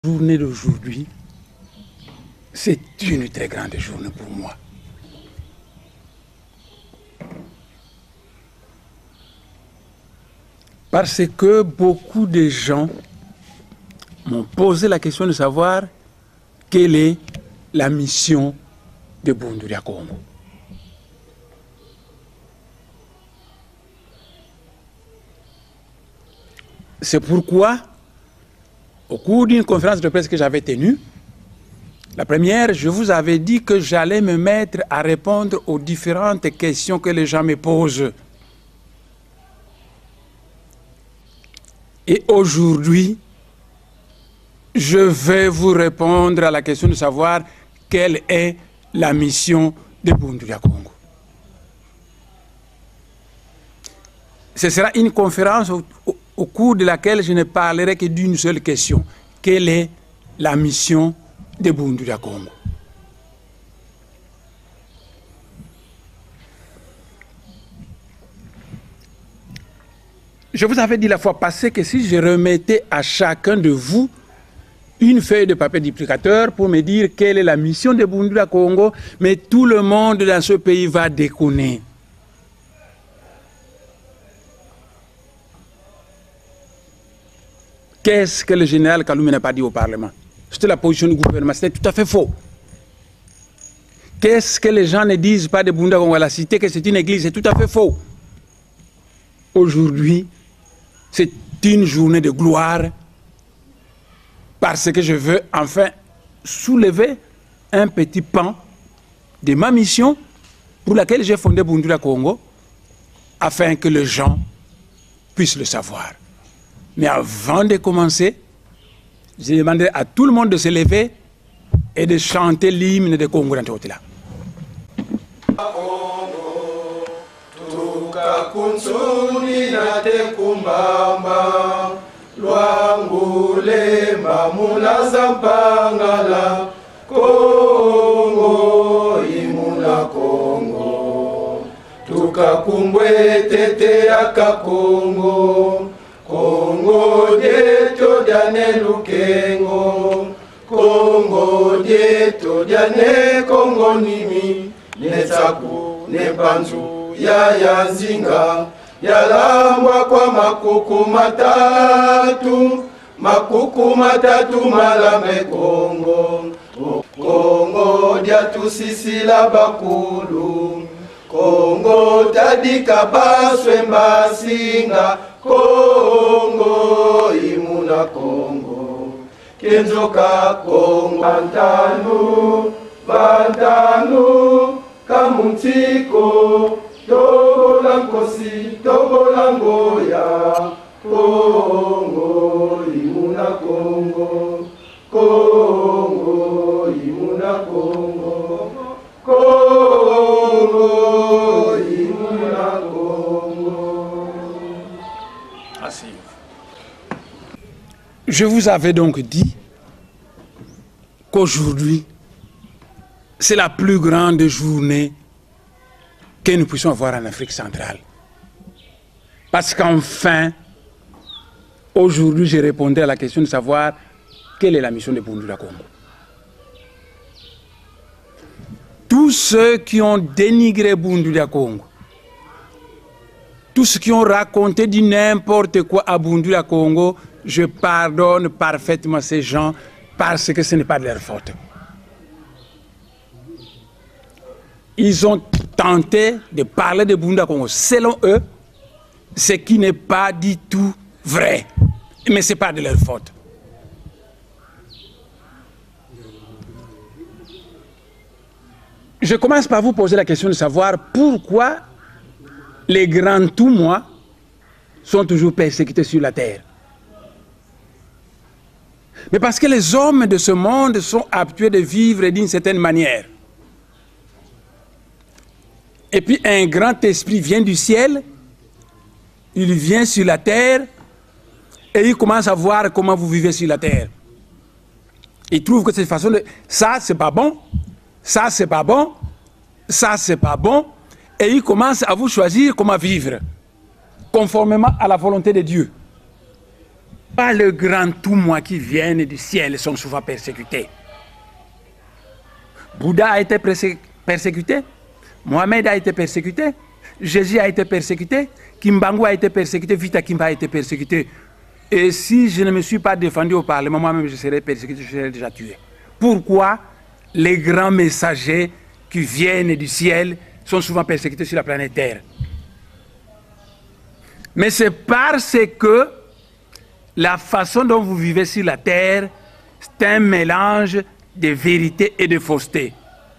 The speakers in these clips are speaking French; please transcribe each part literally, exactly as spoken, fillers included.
journée d'aujourd'hui, c'est une très grande journée pour moi. Parce que beaucoup de gens m'ont posé la question de savoir quelle est la mission de Bundula Congo. C'est pourquoi, au cours d'une conférence de presse que j'avais tenue, la première, je vous avais dit que j'allais me mettre à répondre aux différentes questions que les gens me posent. Et aujourd'hui, je vais vous répondre à la question de savoir quelle est la mission de Bundula Congo. Ce sera une conférence au, au, au cours de laquelle je ne parlerai que d'une seule question. Quelle est la mission de Bundula Congo? Je vous avais dit la fois passée que si je remettais à chacun de vous une feuille de papier duplicateur pour me dire quelle est la mission de Bundula Congo, mais tout le monde dans ce pays va déconner. Qu'est-ce que le général Kaloumé n'a pas dit au Parlement? C'était la position du gouvernement, c'était tout à fait faux. Qu'est-ce que les gens ne disent pas de Bundula Congo à la cité, que c'est une église, c'est tout à fait faux. Aujourd'hui, c'est une journée de gloire parce que je veux enfin soulever un petit pan de ma mission pour laquelle j'ai fondé Bundula Congo afin que les gens puissent le savoir. Mais avant de commencer, je demanderai à tout le monde de se lever et de chanter l'hymne de Congo dans tout là. Kunsuni na te kumbamba Luangule mamula zampangala Kongo imuna Kongo Tukakumbwe tete aka Kongo Kongo dieto diane lukengo Kongo dieto diane Kongo nimi Nesaku nebanzu ya ya zinga ya lambwa kwa makuku matatu makuku matatu malame Kongo Kongo dia tusisila bakulu Kongo tadika baswe mbasinga Kongo imuna Kongo kenzoka Kongo bantanu bantanu kamuntiko Tobolangosi, Tobolangoya, Kongo, Imuna Kongo, Kongo, Imuna Kongo, Kongo, Imuna Kongo. Merci. Je vous avais donc dit qu'aujourd'hui, c'est la plus grande journée que nous puissions avoir en Afrique centrale. Parce qu'enfin, aujourd'hui, j'ai répondu à la question de savoir quelle est la mission de Bundula Congo. Tous ceux qui ont dénigré Bundula Congo, tous ceux qui ont raconté du n'importe quoi à Bundula Congo, je pardonne parfaitement ces gens parce que ce n'est pas de leur faute. Ils ont tenté de parler de Bundula Congo selon eux, ce qui n'est pas du tout vrai. Mais ce n'est pas de leur faute. Je commence par vous poser la question de savoir pourquoi les grands tout moi sont toujours persécutés sur la terre. Mais parce que les hommes de ce monde sont habitués de vivre d'une certaine manière. Et puis un grand esprit vient du ciel, il vient sur la terre et il commence à voir comment vous vivez sur la terre. Il trouve que cette façon de... Ça, c'est pas bon, ça, c'est pas bon, ça, c'est pas bon. Et il commence à vous choisir comment vivre, conformément à la volonté de Dieu. Pas le grand tout moi qui viennent du ciel sont souvent persécutés. Bouddha a été persécuté, Mohamed a été persécuté, Jésus a été persécuté, Kimbangu a été persécuté, Vita Kimba a été persécuté. Et si je ne me suis pas défendu au Parlement, moi-même je serais persécuté, je serais déjà tué. Pourquoi les grands messagers qui viennent du ciel sont souvent persécutés sur la planète Terre? Mais c'est parce que la façon dont vous vivez sur la Terre, c'est un mélange de vérité et de fausseté.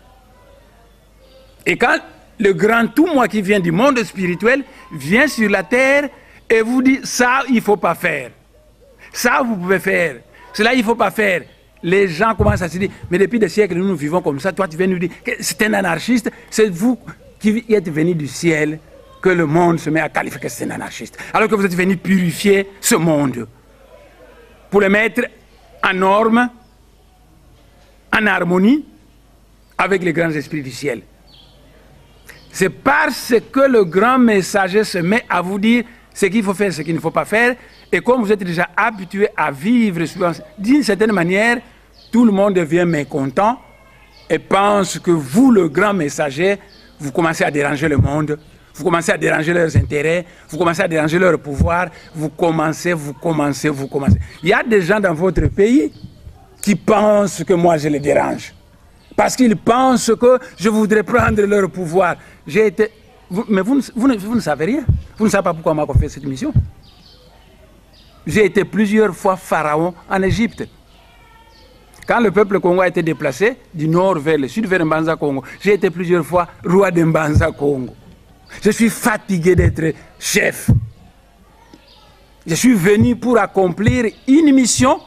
Et quand le grand tout, moi qui viens du monde spirituel, vient sur la Terre et vous dit, ça, il ne faut pas faire. Ça, vous pouvez faire. Cela, il ne faut pas faire. Les gens commencent à se dire, mais depuis des siècles, nous, nous vivons comme ça. Toi, tu viens nous dire que c'est un anarchiste. C'est vous qui êtes venus du ciel que le monde se met à qualifier que c'est un anarchiste. Alors que vous êtes venus purifier ce monde pour le mettre en norme, en harmonie avec les grands esprits du ciel. C'est parce que le grand messager se met à vous dire ce qu'il faut faire, ce qu'il ne faut pas faire, et comme vous êtes déjà habitué à vivre d'une certaine manière, tout le monde devient mécontent et pense que vous, le grand messager, vous commencez à déranger le monde, vous commencez à déranger leurs intérêts, vous commencez à déranger leur pouvoir, vous commencez, vous commencez, vous commencez. Il y a des gens dans votre pays qui pensent que moi je les dérange. Parce qu'ils pensent que je voudrais prendre leur pouvoir. J'ai été... Vous, mais vous, vous, ne, vous ne savez rien. Vous ne savez pas pourquoi on m'a confié cette mission. J'ai été plusieurs fois pharaon en Égypte. Quand le peuple congolais a été déplacé du nord vers le sud, vers Mbanza Congo, j'ai été plusieurs fois roi de Mbanza Congo. Je suis fatigué d'être chef. Je suis venu pour accomplir une mission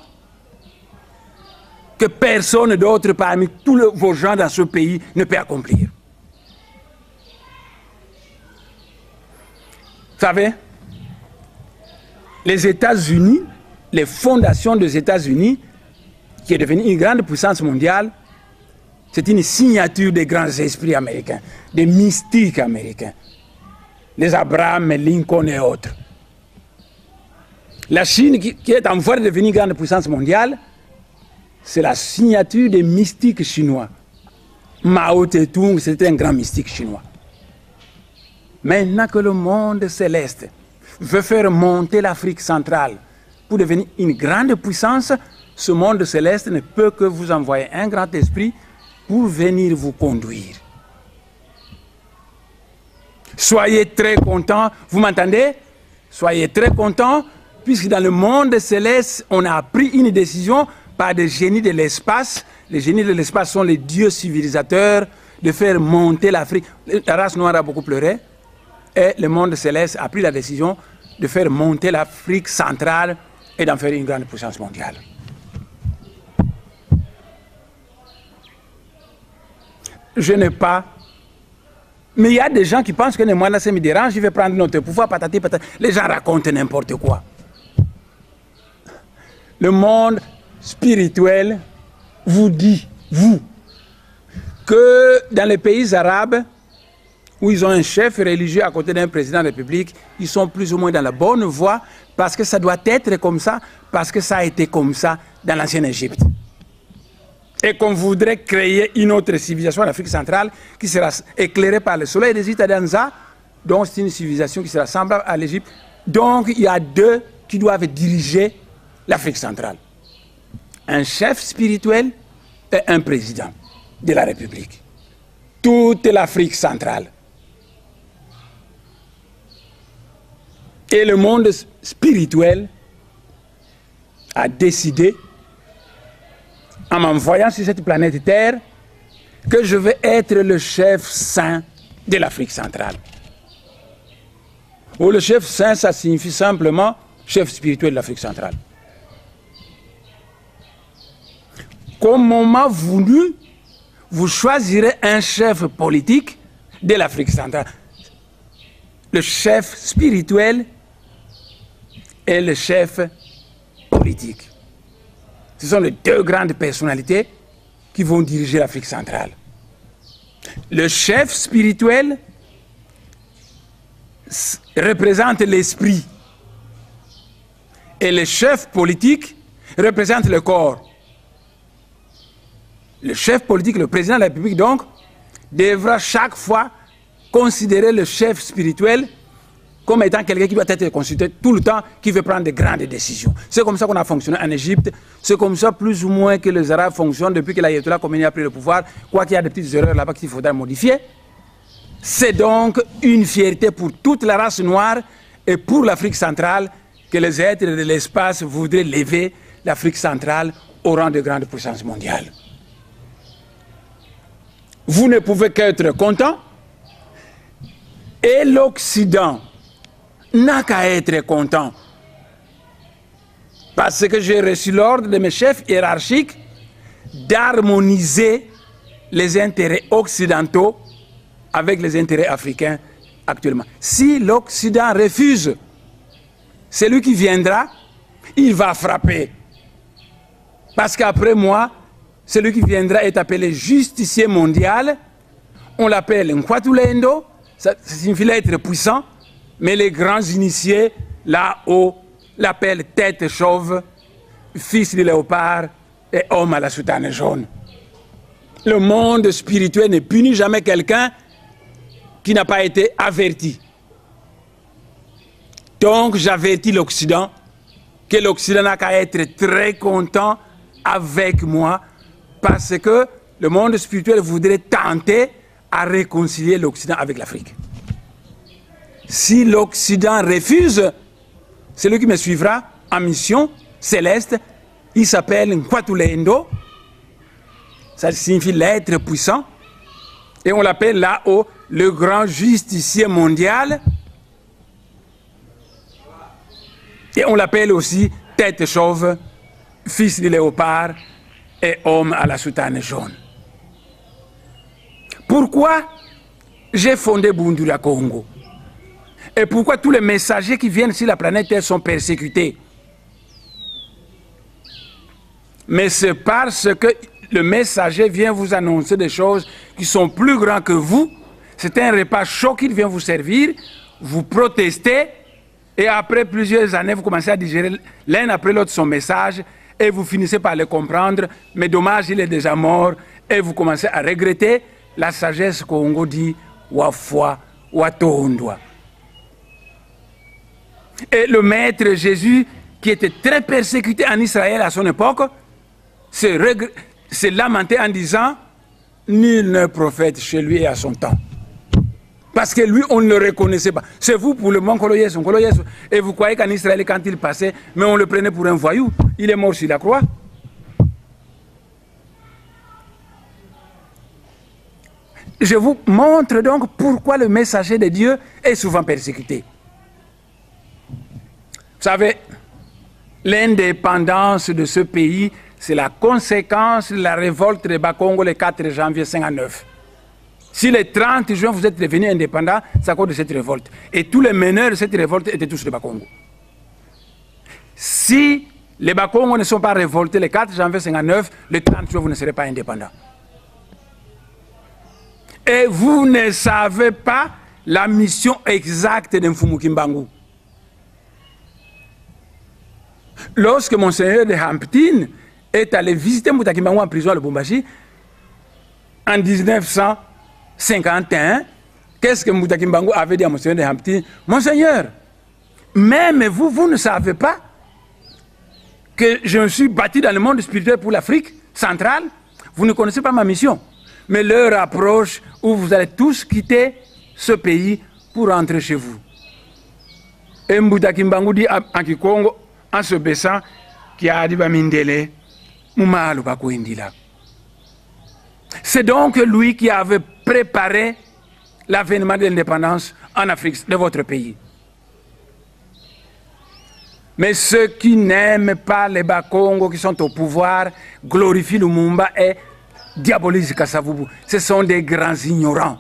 que personne d'autre parmi tous le, vos gens dans ce pays ne peut accomplir. Vous savez, les États-Unis, les fondations des États-Unis, qui est devenue une grande puissance mondiale, c'est une signature des grands esprits américains, des mystiques américains, les Abraham, Lincoln et autres. La Chine, qui, qui est en voie de devenir une grande puissance mondiale, c'est la signature des mystiques chinois. Mao Tse-tung, c'était un grand mystique chinois. Maintenant que le monde céleste veut faire monter l'Afrique centrale pour devenir une grande puissance, ce monde céleste ne peut que vous envoyer un grand esprit pour venir vous conduire. Soyez très contents, vous m'entendez? Soyez très contents, puisque dans le monde céleste, on a pris une décision par des génies de l'espace. Les génies de l'espace sont les dieux civilisateurs, de faire monter l'Afrique. La race noire a beaucoup pleuré, et le monde céleste a pris la décision de faire monter l'Afrique centrale et d'en faire une grande puissance mondiale. Je n'ai pas... Mais il y a des gens qui pensent que moi, là, ça me dérange, je vais prendre notre pouvoir, patati, patati. Les gens racontent n'importe quoi. Le monde spirituel vous dit, vous, que dans les pays arabes, où ils ont un chef religieux à côté d'un président de la République, ils sont plus ou moins dans la bonne voie, parce que ça doit être comme ça, parce que ça a été comme ça dans l'ancienne Égypte. Et qu'on voudrait créer une autre civilisation en Afrique centrale qui sera éclairée par le soleil des Itadanza, donc c'est une civilisation qui sera semblable à l'Égypte. Donc il y a deux qui doivent diriger l'Afrique centrale. Un chef spirituel et un président de la République. Toute l'Afrique centrale. Et le monde spirituel a décidé, en m'envoyant sur cette planète Terre, que je vais être le chef saint de l'Afrique centrale. Ou le chef saint, ça signifie simplement chef spirituel de l'Afrique centrale. Comme on m'a voulu, vous choisirez un chef politique de l'Afrique centrale. Le chef spirituel et le chef politique. Ce sont les deux grandes personnalités qui vont diriger l'Afrique centrale. Le chef spirituel représente l'esprit. Et le chef politique représente le corps. Le chef politique, le président de la République, donc, devra chaque fois considérer le chef spirituel comme étant quelqu'un qui doit être consulté tout le temps, qui veut prendre de grandes décisions. C'est comme ça qu'on a fonctionné en Égypte, c'est comme ça plus ou moins que les Arabes fonctionnent depuis que l'Ayatollah Khomeini a pris le pouvoir, quoi qu'il y a des petites erreurs là-bas qu'il faudra modifier. C'est donc une fierté pour toute la race noire et pour l'Afrique centrale que les êtres de l'espace voudraient lever l'Afrique centrale au rang de grande puissance mondiale. Vous ne pouvez qu'être content, et l'Occident n'a qu'à être content. Parce que j'ai reçu l'ordre de mes chefs hiérarchiques d'harmoniser les intérêts occidentaux avec les intérêts africains actuellement. Si l'Occident refuse, celui qui viendra, il va frapper. Parce qu'après moi, celui qui viendra est appelé justicier mondial. On l'appelle Nkwatulendo, ça signifie être puissant, mais les grands initiés, là-haut, l'appellent tête chauve, fils du léopard et homme à la soutane jaune. Le monde spirituel ne punit jamais quelqu'un qui n'a pas été averti. Donc j'avertis l'Occident que l'Occident n'a qu'à être très content avec moi parce que le monde spirituel voudrait tenter à réconcilier l'Occident avec l'Afrique. Si l'Occident refuse, celui qui me suivra en mission céleste, il s'appelle Nkwatulendo, ça signifie l'être puissant, et on l'appelle là-haut le grand justicier mondial, et on l'appelle aussi tête chauve, fils du léopard et homme à la soutane jaune. Pourquoi j'ai fondé Bundula Congo? Et pourquoi tous les messagers qui viennent sur la planète Terre sont persécutés? Mais c'est parce que le messager vient vous annoncer des choses qui sont plus grandes que vous. C'est un repas chaud qu'il vient vous servir, vous protestez, et après plusieurs années, vous commencez à digérer l'un après l'autre son message, et vous finissez par le comprendre, mais dommage, il est déjà mort, et vous commencez à regretter la sagesse Congo dit Wafwa Watondwa. Et le maître Jésus, qui était très persécuté en Israël à son époque, s'est lamenté en disant « Nul n'est prophète chez lui et à son temps ». Parce que lui, on ne le reconnaissait pas. C'est vous pour le Mont Koloyesu. Et vous croyez qu'en Israël, quand il passait, mais on le prenait pour un voyou. Il est mort sur la croix. Je vous montre donc pourquoi le messager de Dieu est souvent persécuté. Vous savez, l'indépendance de ce pays, c'est la conséquence de la révolte de Bakongo le quatre janvier mille neuf cent cinquante-neuf. Si le trente juin vous êtes devenu indépendant, c'est à cause de cette révolte. Et tous les meneurs de cette révolte étaient tous des Bakongo. Si les Bakongo ne sont pas révoltés le quatre janvier mille neuf cent cinquante-neuf, le trente juin vous ne serez pas indépendant. Et vous ne savez pas la mission exacte de Mfumu Kimbangu. Lorsque Monseigneur de Hampton est allé visiter Mbouta Kimbangu en prison à Lubumbashi, en mille neuf cent cinquante et un, qu'est-ce que Mbouta Kimbangu avait dit à Monseigneur de Hampton? Monseigneur, même vous, vous ne savez pas que je me suis bâti dans le monde spirituel pour l'Afrique centrale? Vous ne connaissez pas ma mission. Mais l'heure approche où vous allez tous quitter ce pays pour rentrer chez vous. Et Mbouta Kimbangu dit en Kikongo, en se baissant, qui a dit Bamindele, Moumalou Bakoindila. C'est donc lui qui avait préparé l'avènement de l'indépendance en Afrique, de votre pays. Mais ceux qui n'aiment pas les Bakongo qui sont au pouvoir glorifient Lumumba et diabolisent Kasavubu. Ce sont des grands ignorants.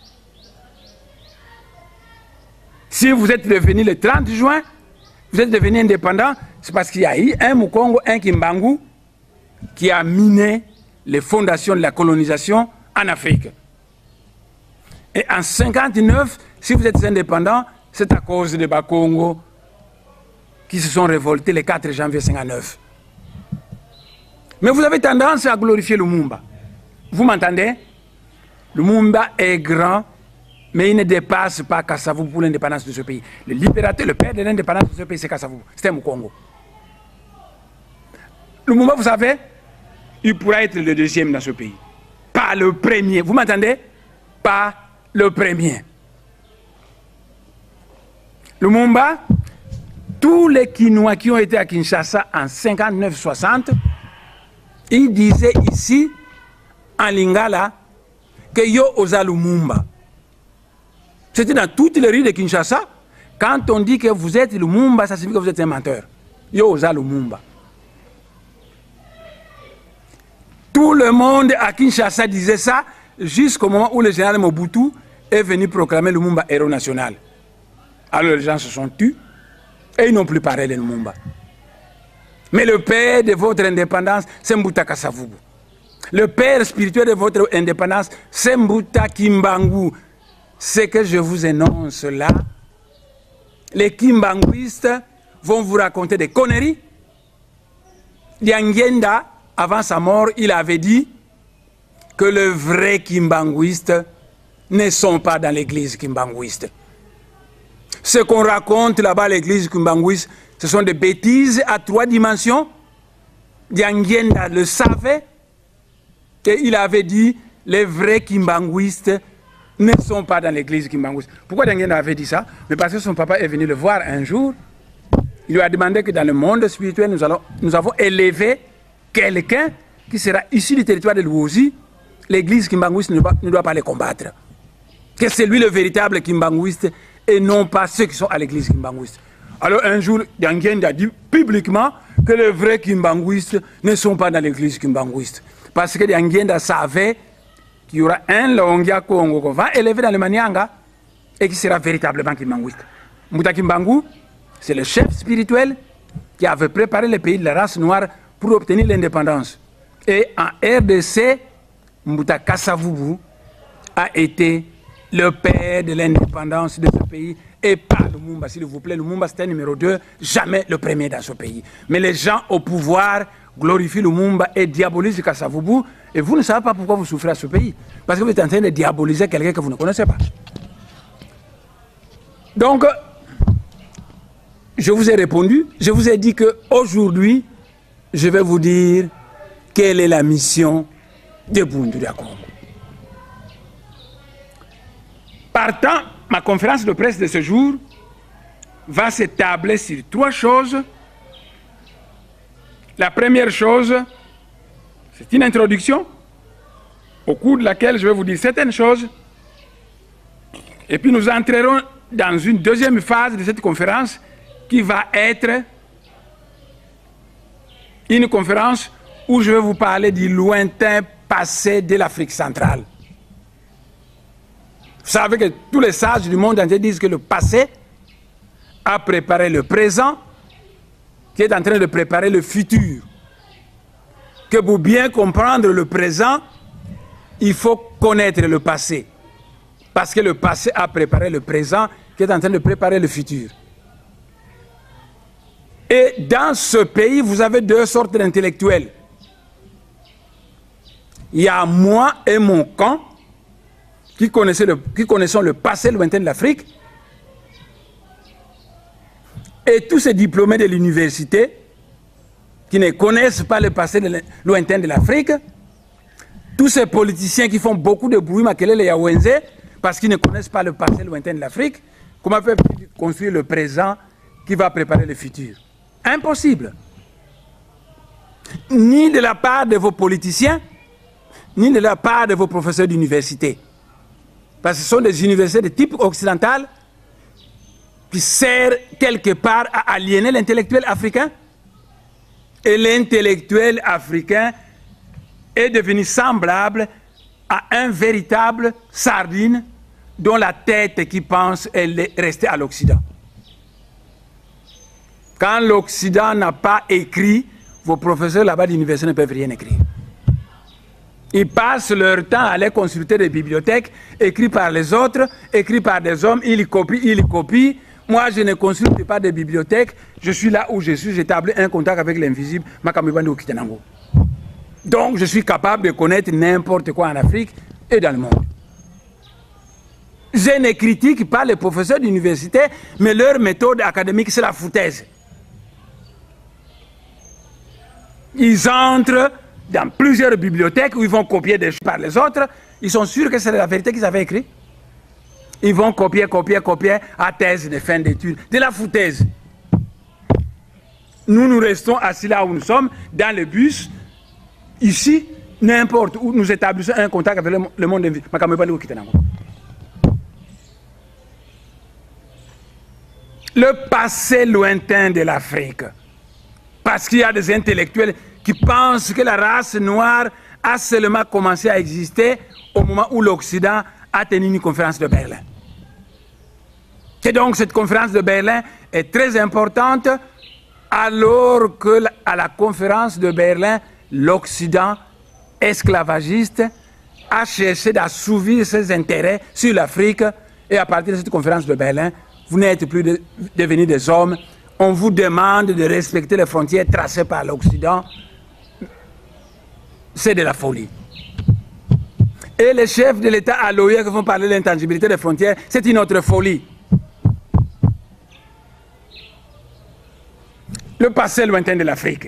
Si vous êtes devenu le trente juin, vous êtes devenu indépendant, c'est parce qu'il y a eu un Mukongo, un Kimbangu, qui a miné les fondations de la colonisation en Afrique. Et en cinquante-neuf, si vous êtes indépendant, c'est à cause de Bakongo qui se sont révoltés le quatre janvier mille neuf cent cinquante-neuf. Mais vous avez tendance à glorifier Lumumba. Vous m'entendez? Lumumba est grand, mais il ne dépasse pas Kasavubu pour l'indépendance de ce pays. Le libérateur, le père de l'indépendance de ce pays, c'est Kasavubu. C'était mon Congo. Lumumba, vous savez, il pourra être le deuxième dans ce pays. Pas le premier. Vous m'entendez? Pas le premier. Lumumba, tous les Kinois qui ont été à Kinshasa en cinquante-neuf soixante, ils disaient ici, en Lingala, que yo osa Lumumba. C'était dans toutes les rues de Kinshasa. Quand on dit que vous êtes Lumumba, ça signifie que vous êtes un menteur. Yo osa Lumumba. Tout le monde à Kinshasa disait ça jusqu'au moment où le général Mobutu est venu proclamer Lumumba héros national. Alors les gens se sont tus et ils n'ont plus parlé de Lumumba. Mais le père de votre indépendance, c'est Mbuta Kasavubu. Le père spirituel de votre indépendance, c'est Mbuta Kimbangu. Ce que je vous énonce là, les Kimbanguistes vont vous raconter des conneries. Diangenda, avant sa mort, il avait dit que les vrais Kimbanguistes ne sont pas dans l'église Kimbanguiste. Ce qu'on raconte là-bas à l'église Kimbanguiste, ce sont des bêtises à trois dimensions. Diangenda le savait et il avait dit les vrais Kimbanguistes ne sont pas dans l'église Kimbanguiste. Pourquoi Diangenda avait dit ça? Mais parce que son papa est venu le voir un jour. Il lui a demandé que dans le monde spirituel, nous, allons, nous avons élevé quelqu'un qui sera issu du territoire de Luozi. L'église Kimbanguiste ne doit, ne doit pas les combattre. Que c'est lui le véritable Kimbanguiste et non pas ceux qui sont à l'église Kimbanguiste. Alors un jour, Diangenda a dit publiquement que les vrais Kimbanguistes ne sont pas dans l'église Kimbanguiste. Parce que Diangenda savait qu'il y aura un Longia Congo qu'on va élever dans le Manianga et qui sera véritablement Kimbanguiste. Mbuta Kimbangu, c'est le chef spirituel qui avait préparé le pays de la race noire pour obtenir l'indépendance. Et en R D C, Mbuta Kasavubu a été le père de l'indépendance de ce pays et pas Lumumba, s'il vous plaît. Lumumba, c'était numéro deux, jamais le premier dans ce pays. Mais les gens au pouvoir glorifient Lumumba et diabolisent Kasavubu et vous ne savez pas pourquoi vous souffrez à ce pays. Parce que vous êtes en train de diaboliser quelqu'un que vous ne connaissez pas. Donc, je vous ai répondu, je vous ai dit qu'aujourd'hui, je vais vous dire quelle est la mission de Bundouria Congo. Partant, ma conférence de presse de ce jour va s'établir sur trois choses. La première chose, c'est une introduction au cours de laquelle je vais vous dire certaines choses. Et puis nous entrerons dans une deuxième phase de cette conférence qui va être une conférence où je vais vous parler du lointain passé de l'Afrique centrale. Vous savez que tous les sages du monde entier disent que le passé a préparé le présent, qui est en train de préparer le futur. Que pour bien comprendre le présent, il faut connaître le passé. Parce que le passé a préparé le présent, qui est en train de préparer le futur. Et dans ce pays, vous avez deux sortes d'intellectuels. Il y a moi et mon camp, qui, connaissaient le, qui connaissons le passé lointain de l'Afrique, et tous ces diplômés de l'université qui ne connaissent pas le passé de lointain de l'Afrique, tous ces politiciens qui font beaucoup de bruit, Makelele Yawenze, parce qu'ils ne connaissent pas le passé lointain de l'Afrique, comment peuvent-ils construire le présent qui va préparer le futur? Impossible. Ni de la part de vos politiciens, ni de la part de vos professeurs d'université. Parce que ce sont des universités de type occidental qui servent quelque part à aliéner l'intellectuel africain. Et l'intellectuel africain est devenu semblable à un véritable sardine dont la tête qui pense elle est restée à l'Occident. Quand l'Occident n'a pas écrit, vos professeurs là-bas d'université ne peuvent rien écrire. Ils passent leur temps à aller consulter des bibliothèques écrites par les autres, écrites par des hommes, ils copient, ils copient. Moi, je ne consulte pas de bibliothèques. Je suis là où je suis. J'établis un contact avec l'invisible. Donc, je suis capable de connaître n'importe quoi en Afrique et dans le monde. Je ne critique pas les professeurs d'université, mais leur méthode académique, c'est la foutaise. Ils entrent dans plusieurs bibliothèques où ils vont copier des choses par les autres. Ils sont sûrs que c'est la vérité qu'ils avaient écrit. Ils vont copier, copier, copier à thèse de fin d'études. De la foutaise. Nous, nous restons assis là où nous sommes, dans le bus. Ici, n'importe où, nous établissons un contact avec le, le monde invisible. Le passé lointain de l'Afrique. Parce qu'il y a des intellectuels qui pensent que la race noire a seulement commencé à exister au moment où l'Occident a tenu une conférence de Berlin. Et donc cette conférence de Berlin est très importante alors que à la conférence de Berlin, l'Occident esclavagiste a cherché d'assouvir ses intérêts sur l'Afrique et à partir de cette conférence de Berlin, vous n'êtes plus de, devenus des hommes, on vous demande de respecter les frontières tracées par l'Occident. C'est de la folie. Et les chefs de l'État à l'O I A qui vont parler de l'intangibilité des frontières, c'est une autre folie. Le passé lointain de l'Afrique.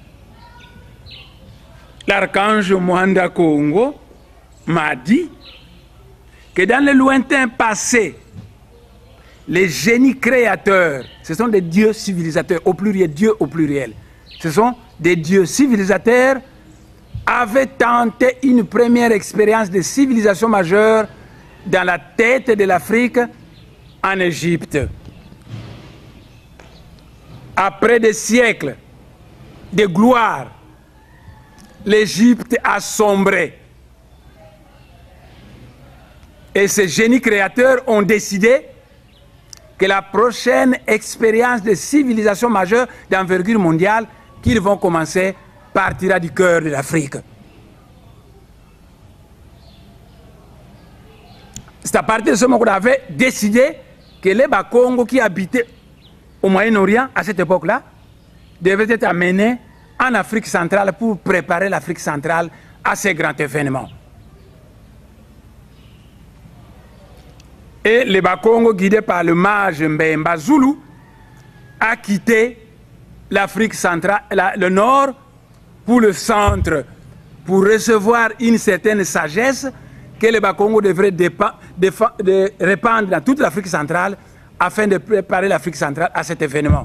L'archange Mwanda Kongo m'a dit que dans le lointain passé, les génies créateurs, ce sont des dieux civilisateurs, au pluriel, dieux au pluriel. Ce sont des dieux civilisateurs avaient tenté une première expérience de civilisation majeure dans la tête de l'Afrique en Égypte. Après des siècles de gloire, l'Égypte a sombré. Et ces génies créateurs ont décidé que la prochaine expérience de civilisation majeure d'envergure mondiale qu'ils vont commencer partira du cœur de l'Afrique. C'est à partir de ce moment qu'on avait décidé que les Bakongo qui habitaient au Moyen-Orient à cette époque-là devaient être amenés en Afrique centrale pour préparer l'Afrique centrale à ces grands événements. Et les Bakongo, guidés par le mage Mbemba Zulu, a quitté l'Afrique centrale, la, le nord, pour le centre, pour recevoir une certaine sagesse que les Bakongo devraient de, de, de répandre dans toute l'Afrique centrale afin de préparer l'Afrique centrale à cet événement.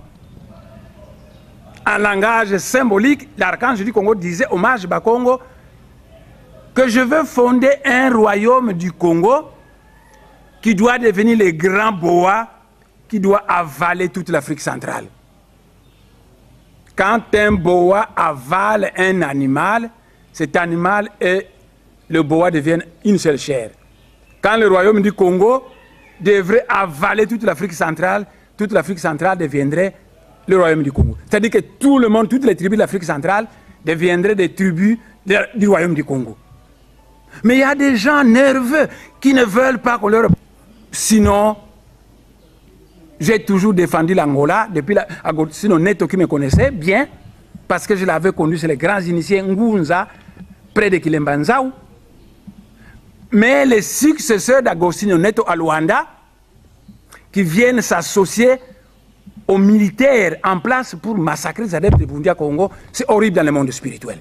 En langage symbolique, l'archange du Congo disait au mage Bakongo que je veux fonder un royaume du Congo qui doit devenir le grand boa qui doit avaler toute l'Afrique centrale. Quand un boa avale un animal, cet animal et le boa deviennent une seule chair. Quand le royaume du Congo devrait avaler toute l'Afrique centrale, toute l'Afrique centrale deviendrait le royaume du Congo. C'est-à-dire que tout le monde, toutes les tribus de l'Afrique centrale deviendraient des tribus de, du royaume du Congo. Mais il y a des gens nerveux qui ne veulent pas qu'on leur... Sinon, j'ai toujours défendu l'Angola, depuis la... Agostino Neto qui me connaissait bien, parce que je l'avais conduit sur les grands initiés Ngunza, près de Kilembanzao. Mais les successeurs d'Agostino Neto à Luanda, qui viennent s'associer aux militaires en place pour massacrer les adeptes de Burundi à Congo, c'est horrible dans le monde spirituel.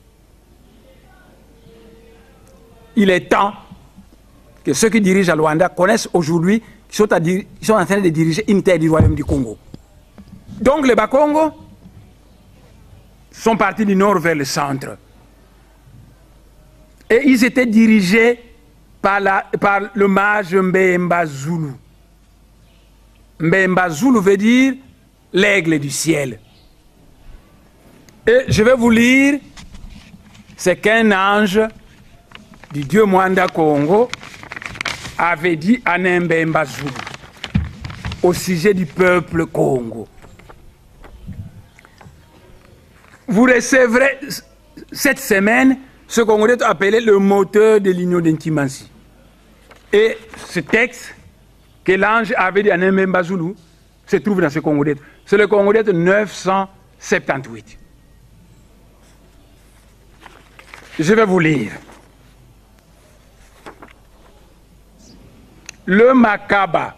Il est temps que ceux qui dirigent à Luanda connaissent aujourd'hui qu'ils sont, sont en train de diriger une terre du royaume du Congo. Donc les Bakongo sont partis du nord vers le centre. Et ils étaient dirigés par, la, par le mage Mbemba Zulu. Mbemba Zulu veut dire l'aigle du ciel. Et je vais vous lire ce qu'un ange du dieu Mwanda Kongo avait dit à Mbemba Zulu au sujet du peuple Congo. Vous recevrez cette semaine ce qu'on aurait appelé le moteur de l'union d'Intimancy. Et ce texte que l'ange avait dit à Mbemba Zulu, se trouve dans ce Congo d'être. C'est le Congo d'être neuf cent soixante-dix-huit. Je vais vous lire. Le Makaba,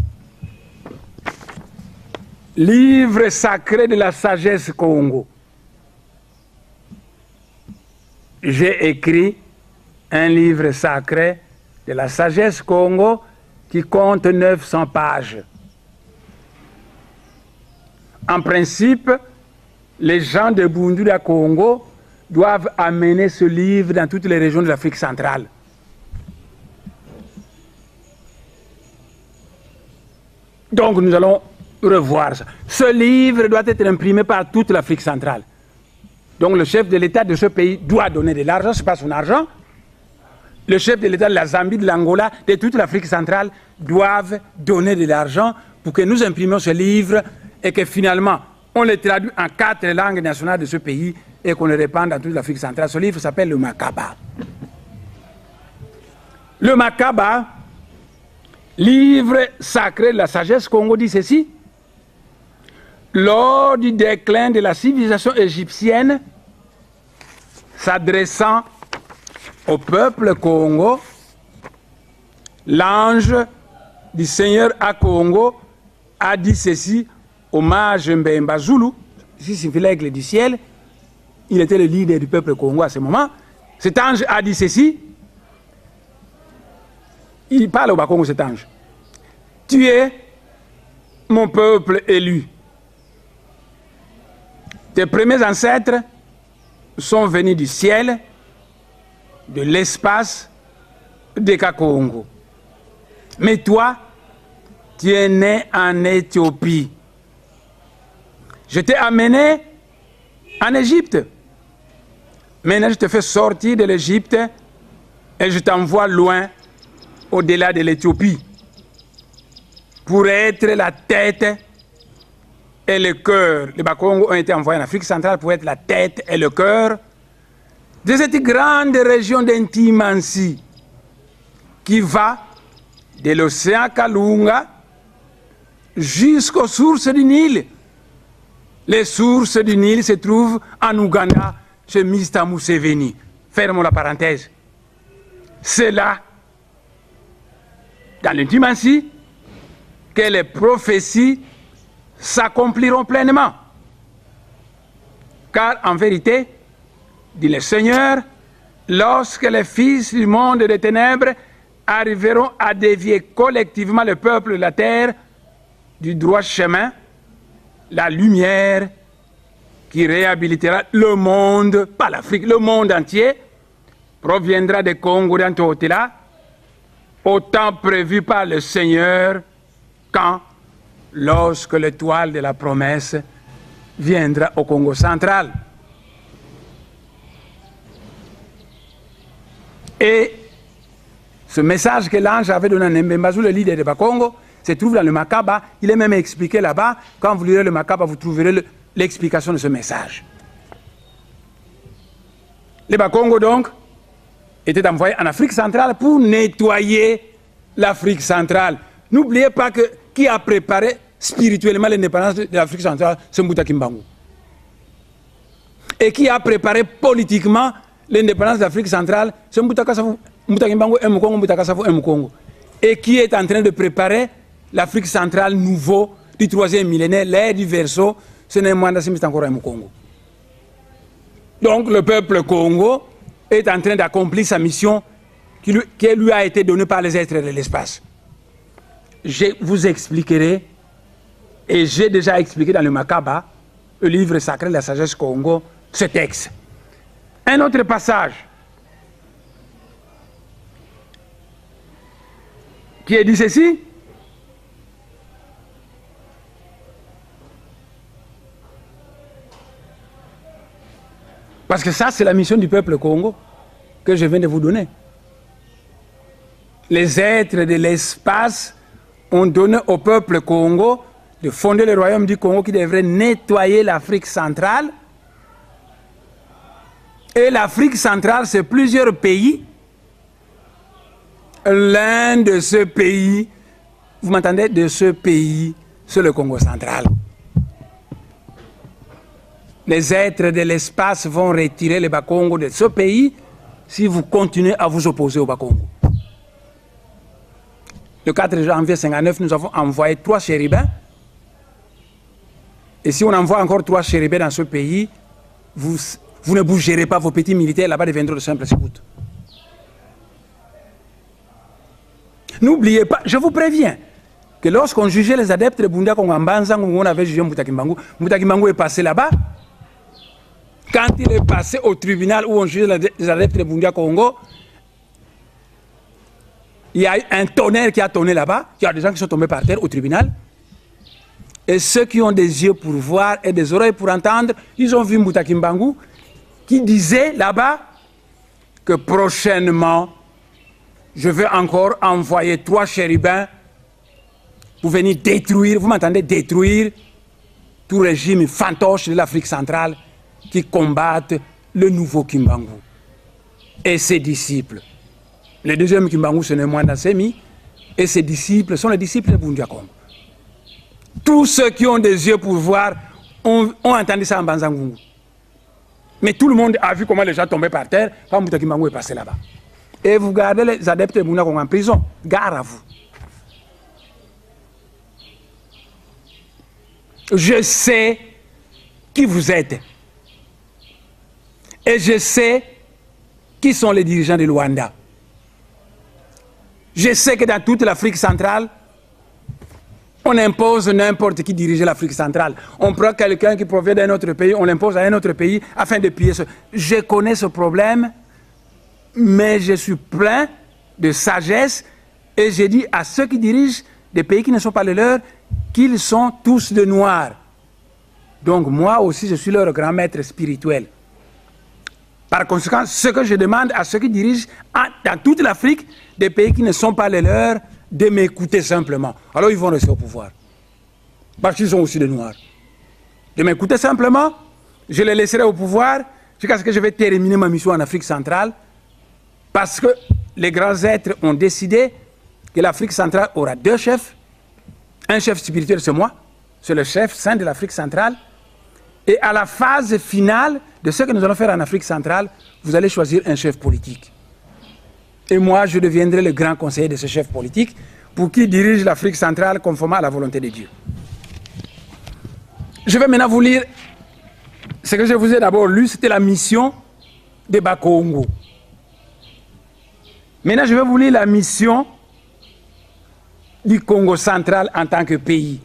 livre sacré de la sagesse Congo. J'ai écrit un livre sacré de la sagesse Congo qui compte neuf cents pages. En principe, les gens de Bundula Congo doivent amener ce livre dans toutes les régions de l'Afrique centrale. Donc nous allons revoir ça. Ce livre doit être imprimé par toute l'Afrique centrale. Donc le chef de l'État de ce pays doit donner de l'argent, ce n'est pas son argent. Le chef de l'État de la Zambie, de l'Angola, de toute l'Afrique centrale doivent donner de l'argent pour que nous imprimions ce livre et que finalement on le traduit en quatre langues nationales de ce pays et qu'on le répande dans toute l'Afrique centrale. Ce livre s'appelle le Makaba. Le Makaba, livre sacré de la sagesse Congo, dit ceci. Lors du déclin de la civilisation égyptienne, s'adressant au peuple Congo, l'ange du Seigneur à Congo a dit ceci au mage Mbemba Zulu, ici signifie l'aigle du ciel, il était le leader du peuple Congo à ce moment. Cet ange a dit ceci, il parle au Bakongo cet ange. Tu es mon peuple élu. Tes premiers ancêtres sont venus du ciel, de l'espace, des Congo. Mais toi, tu es né en Éthiopie. Je t'ai amené en Égypte. Maintenant, je te fais sortir de l'Égypte et je t'envoie loin, au-delà de l'Éthiopie, pour être la tête et le cœur. Les Bakongo ont été envoyés en Afrique centrale pour être la tête et le cœur de cette grande région d'Intimansi qui va de l'océan Kalunga jusqu'aux sources du Nil. Les sources du Nil se trouvent en Ouganda, chez Mister Museveni. Fermons la parenthèse. C'est là, dans l'Intimansi, que les prophéties s'accompliront pleinement. Car en vérité, dit le Seigneur, lorsque les fils du monde des ténèbres arriveront à dévier collectivement le peuple de la terre du droit chemin, la lumière qui réhabilitera le monde, pas l'Afrique, le monde entier, proviendra des Congo d'Antotela, au temps prévu par le Seigneur, quand, lorsque l'étoile de la promesse viendra au Congo central. Et ce message que l'ange avait donné à Mbemba Zulu, le leader de Bakongo, se trouve dans le Makaba. Il est même expliqué là-bas. Quand vous lirez le Makaba, vous trouverez l'explication de ce message. Les Bakongo, donc, étaient envoyés en Afrique centrale pour nettoyer l'Afrique centrale. N'oubliez pas que qui a préparé spirituellement l'indépendance de l'Afrique centrale, c'est Mbouta Kimbangu. Et qui a préparé politiquement l'indépendance de l'Afrique centrale, c'est Mbouta Kimbangu et Mukongo, Mbouta Kassafou et Mukongo. Et qui est en train de préparer l'Afrique centrale nouveau du troisième millénaire, l'ère du Verseau, ce n'est moins d'Assimiste encore un Mukongo. Donc le peuple Congo est en train d'accomplir sa mission qui lui, qui lui a été donnée par les êtres de l'espace. Je vous expliquerai, et j'ai déjà expliqué dans le Makaba, le livre sacré de la sagesse Congo, ce texte. Un autre passage qui est dit ceci. Parce que ça, c'est la mission du peuple Congo que je viens de vous donner. Les êtres de l'espace ont donné au peuple Congo de fonder le royaume du Congo qui devrait nettoyer l'Afrique centrale. Et l'Afrique centrale, c'est plusieurs pays. L'un de ces pays, vous m'entendez, de ce pays c'est le Congo central. Les êtres de l'espace vont retirer le Bas-Congo de ce pays si vous continuez à vous opposer au Bas-Congo. Le quatre janvier mille neuf cent cinquante-neuf, nous avons envoyé trois chérubins. Et si on envoie encore trois chérubins dans ce pays, vous, vous ne bougerez pas, vos petits militaires là-bas deviendront de simples scouts. N'oubliez pas, je vous préviens, que lorsqu'on jugeait les adeptes de Bunda Kongambanza, on avait jugé Mbouta Kimbangu, Mbouta Kimbangu est passé là-bas. Quand il est passé au tribunal où on jugeait les adeptes de Bunda Congo, il y a eu un tonnerre qui a tonné là-bas, il y a des gens qui sont tombés par terre au tribunal. Et ceux qui ont des yeux pour voir et des oreilles pour entendre, ils ont vu Mbouta Kimbangu qui disait là-bas que prochainement, je vais encore envoyer trois chérubins pour venir détruire, vous m'entendez, détruire tout régime fantoche de l'Afrique centrale qui combattent le nouveau Kimbangu et ses disciples. Le deuxième Kimbangu, ce n'est Mwanda Semi, et ses disciples sont les disciples de Bunda Congo. Tous ceux qui ont des yeux pour voir ont, ont entendu ça en Banzangungu. Mais tout le monde a vu comment les gens tombaient par terre quand Mbouta Kimbangu est passé là-bas. Et vous gardez les adeptes de Bunda Congo en prison. Gare à vous. Je sais qui vous êtes. Et je sais qui sont les dirigeants de Luanda. Je sais que dans toute l'Afrique centrale, on impose n'importe qui diriger l'Afrique centrale. On prend quelqu'un qui provient d'un autre pays, on l'impose à un autre pays afin de piller ce... Je connais ce problème, mais je suis plein de sagesse et je dis à ceux qui dirigent des pays qui ne sont pas les leurs qu'ils sont tous de noirs. Donc moi aussi, je suis leur grand maître spirituel. Par conséquent, ce que je demande à ceux qui dirigent dans toute l'Afrique, des pays qui ne sont pas les leurs, de m'écouter simplement. Alors ils vont rester au pouvoir. Parce qu'ils sont aussi des noirs. De m'écouter simplement, je les laisserai au pouvoir jusqu'à ce que je vais terminer ma mission en Afrique centrale. Parce que les grands êtres ont décidé que l'Afrique centrale aura deux chefs. Un chef spirituel, c'est moi. C'est le chef saint de l'Afrique centrale. Et à la phase finale de ce que nous allons faire en Afrique centrale, vous allez choisir un chef politique. Et moi, je deviendrai le grand conseiller de ce chef politique pour qu'il dirige l'Afrique centrale conformément à la volonté de Dieu. Je vais maintenant vous lire ce que je vous ai d'abord lu, c'était la mission de Bas-Congo. Maintenant, je vais vous lire la mission du Congo central en tant que pays.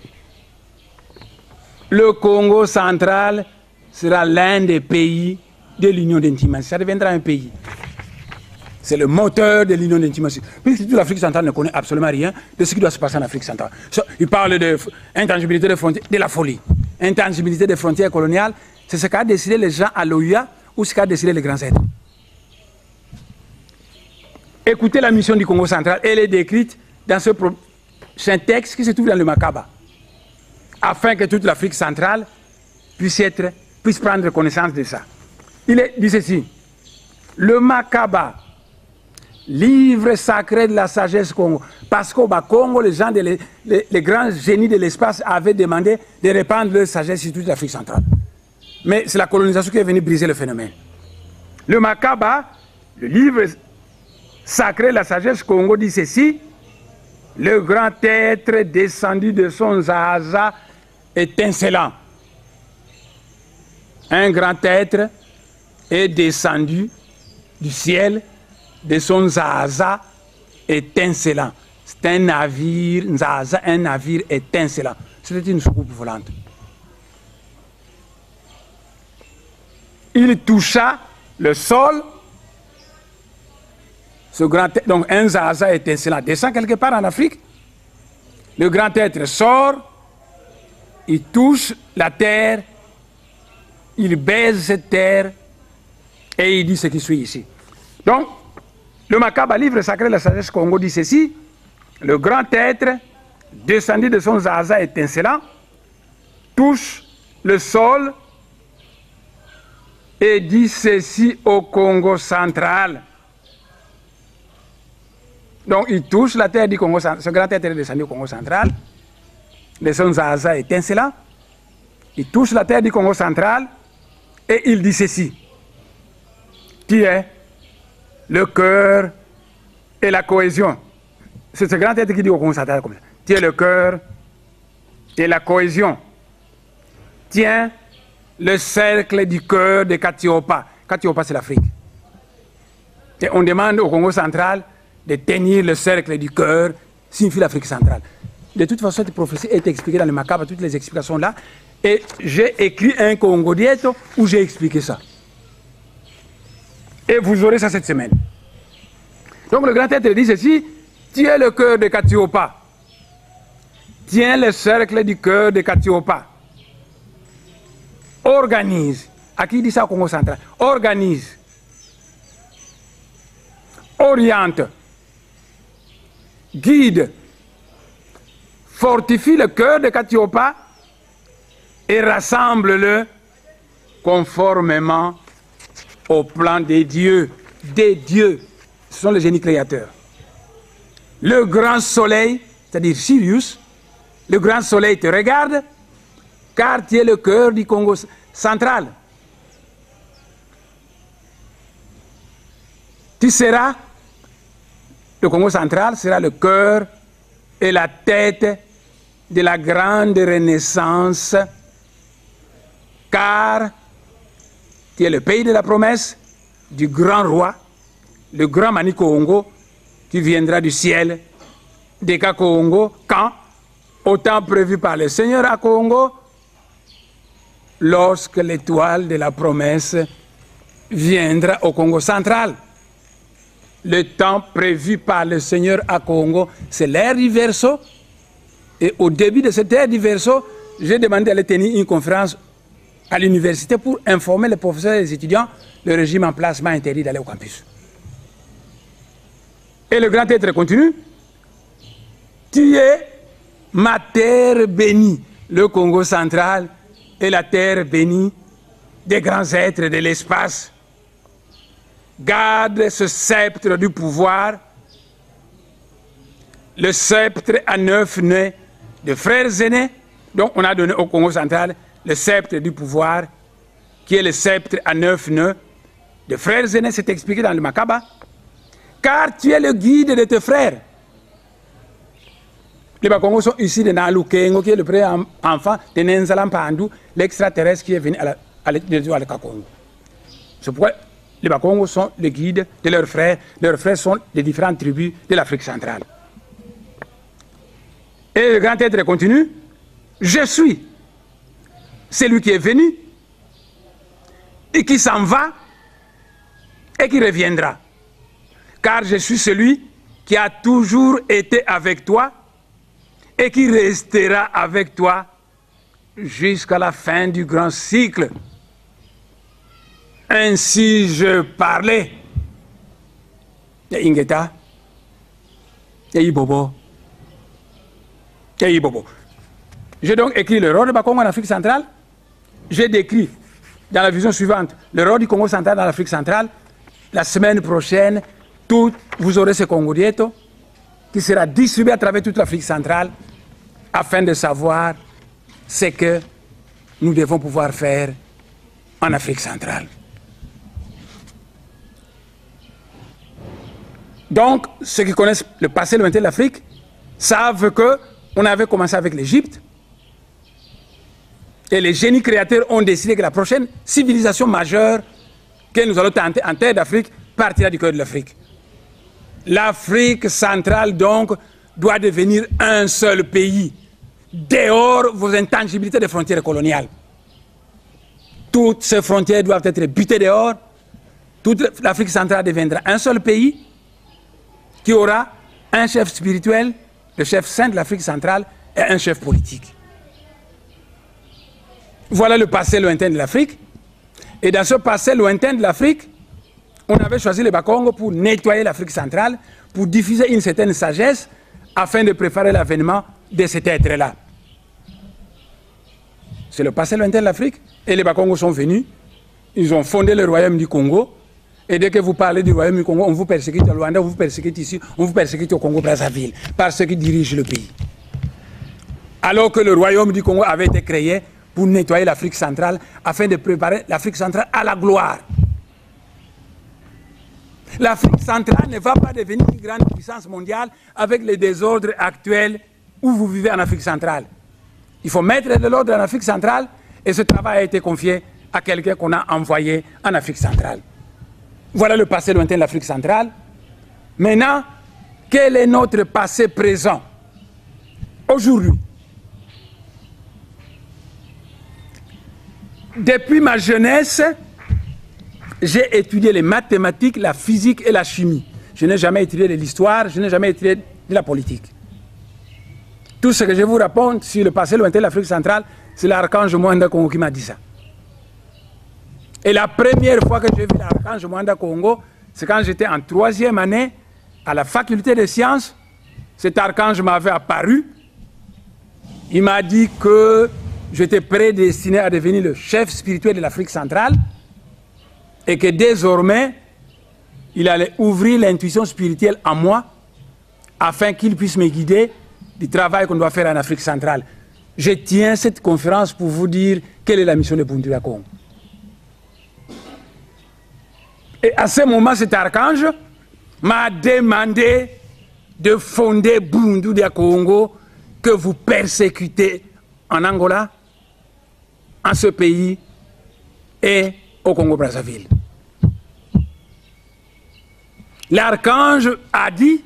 Le Congo central sera l'un des pays de l'Union d'intimation. Ça deviendra un pays. C'est le moteur de l'Union d'intimation. Puisque toute l'Afrique centrale ne connaît absolument rien de ce qui doit se passer en Afrique centrale. Il parle d'intangibilité des frontières, de la folie. Intangibilité des frontières coloniales, c'est ce qu'a décidé les gens à l'O U A ou ce qu'a décidé les grands êtres. Écoutez la mission du Congo central, elle est décrite dans ce prochain texte qui se trouve dans le Makaba, afin que toute l'Afrique centrale puisse, être, puisse prendre connaissance de ça. Il est, dit ceci, le Makaba, livre sacré de la sagesse Congo, parce qu'au Bas-Congo, les gens, de les, les, les grands génies de l'espace avaient demandé de répandre leur sagesse sur toute l'Afrique centrale. Mais c'est la colonisation qui est venue briser le phénomène. Le Makaba, le livre sacré de la sagesse Congo, dit ceci, le grand être descendu de son zaza étincelant. Un grand être est descendu du ciel de son zaza étincelant. C'est un navire, zaza, un navire étincelant. C'était une soucoupe volante. Il toucha le sol. Ce grand être, donc un zaza étincelant descend quelque part en Afrique. Le grand être sort, il touche la terre, il baise cette terre et il dit ce qui suit ici. Donc, le Makaba, livre sacré de la sagesse Congo, dit ceci, le grand être, descendu de son zaza étincelant, touche le sol et dit ceci au Congo central. Donc il touche la terre du Congo central, ce grand être est descendu au Congo central, de son zaza étincelant. Il touche la terre du Congo central et il dit ceci. Qui est le cœur et la cohésion. C'est ce grand être qui dit au Congo central comme ça. Qui est le cœur et la cohésion. Tiens le cercle du cœur de Katiopa. Katiopa, c'est l'Afrique. Et on demande au Congo central de tenir le cercle du cœur, signifie l'Afrique centrale. De toute façon, cette prophétie est expliquée dans le Macabre, toutes les explications là. Et j'ai écrit un Congo Dieto où j'ai expliqué ça. Et vous aurez ça cette semaine. Donc le grand être dit ceci, tiens le cœur de Katiopa. Tiens le cercle du cœur de Katiopa. Organise. À qui dit ça au Congo central? Organise. Oriente. Guide. Fortifie le cœur de Katiopa et rassemble-le conformément au plan des dieux. Des dieux. Ce sont les génies créateurs. Le grand soleil, c'est-à-dire Sirius, le grand soleil te regarde, car tu es le cœur du Congo central. Tu seras, le Congo central sera le cœur et la tête de la grande renaissance, car tu es le pays de la promesse du grand roi, le grand Mani Congo, qui viendra du ciel, des Congo, quand, au temps prévu par le Seigneur à Congo, lorsque l'étoile de la promesse viendra au Congo central. Le temps prévu par le Seigneur à Congo, c'est l'ère du Verseau. Et au début de cette ère du Verseau, j'ai demandé d'aller tenir une conférence à l'université pour informer les professeurs et les étudiants. Le régime en place m'a interdit d'aller au campus. Et le grand être continue. Tu es ma terre bénie. Le Congo central est la terre bénie des grands êtres de l'espace. Garde ce sceptre du pouvoir, le sceptre à neuf nœuds de frères aînés. Donc on a donné au Congo central le sceptre du pouvoir, qui est le sceptre à neuf nœuds de frères aînés. C'est expliqué dans le Makaba. Car tu es le guide de tes frères. Les Bakongos sont ici de Nalukengo, qui est le premier enfant de Nenzalam Pandu, l'extraterrestre qui est venu à l'étoile Kakongo. C'est pourquoi les Bakongos sont les guides de leurs frères. Leurs frères sont les différentes tribus de l'Afrique centrale. Et le grand être continue. Je suis celui qui est venu et qui s'en va et qui reviendra. Car je suis celui qui a toujours été avec toi et qui restera avec toi jusqu'à la fin du grand cycle. Ainsi je parlais. Il y a Ingeta, il y a Ibobo, il y a Ibobo. J'ai donc écrit le rôle de Bakongo en Afrique centrale. J'ai décrit dans la vision suivante le rôle du Congo central dans l'Afrique centrale. La semaine prochaine, tout, vous aurez ce Congo Dieto qui sera distribué à travers toute l'Afrique centrale afin de savoir ce que nous devons pouvoir faire en Afrique centrale. Donc, ceux qui connaissent le passé lointain de l'Afrique savent qu'on avait commencé avec l'Égypte et les génies créateurs ont décidé que la prochaine civilisation majeure que nous allons tenter en terre d'Afrique partira du cœur de l'Afrique. L'Afrique centrale, donc, doit devenir un seul pays, dehors vos intangibilités des frontières coloniales. Toutes ces frontières doivent être butées dehors. Toute l'Afrique centrale deviendra un seul pays qui aura un chef spirituel, le chef saint de l'Afrique centrale, et un chef politique. Voilà le passé lointain de l'Afrique. Et dans ce passé lointain de l'Afrique, on avait choisi les Bakongo pour nettoyer l'Afrique centrale, pour diffuser une certaine sagesse, afin de préparer l'avènement de cet être-là. C'est le passé lointain de l'Afrique, et les Bakongo sont venus, ils ont fondé le royaume du Congo, et dès que vous parlez du royaume du Congo, on vous persécute au Rwanda, on vous persécute ici, on vous persécute au Congo-Brazzaville, par ceux qui dirigent le pays. Alors que le royaume du Congo avait été créé pour nettoyer l'Afrique centrale, afin de préparer l'Afrique centrale à la gloire. L'Afrique centrale ne va pas devenir une grande puissance mondiale avec les désordres actuels où vous vivez en Afrique centrale. Il faut mettre de l'ordre en Afrique centrale et ce travail a été confié à quelqu'un qu'on a envoyé en Afrique centrale. Voilà le passé lointain de l'Afrique centrale. Maintenant, quel est notre passé présent aujourd'hui? Depuis ma jeunesse, j'ai étudié les mathématiques, la physique et la chimie. Je n'ai jamais étudié de l'histoire, je n'ai jamais étudié de la politique. Tout ce que je vous raconte sur le passé lointain de l'Afrique centrale, c'est l'archange Mwanda Congo qui m'a dit ça. Et la première fois que j'ai vu l'archange Mwanda Congo, c'est quand j'étais en troisième année à la faculté des sciences. Cet archange m'avait apparu. Il m'a dit que j'étais prédestiné à devenir le chef spirituel de l'Afrique centrale et que désormais, il allait ouvrir l'intuition spirituelle en moi afin qu'il puisse me guider du travail qu'on doit faire en Afrique centrale. Je tiens cette conférence pour vous dire quelle est la mission de Bundu ya Congo. Et à ce moment, cet archange m'a demandé de fonder Bundu ya Congo que vous persécutez en Angola, en ce pays et au Congo-Brazzaville. L'archange a dit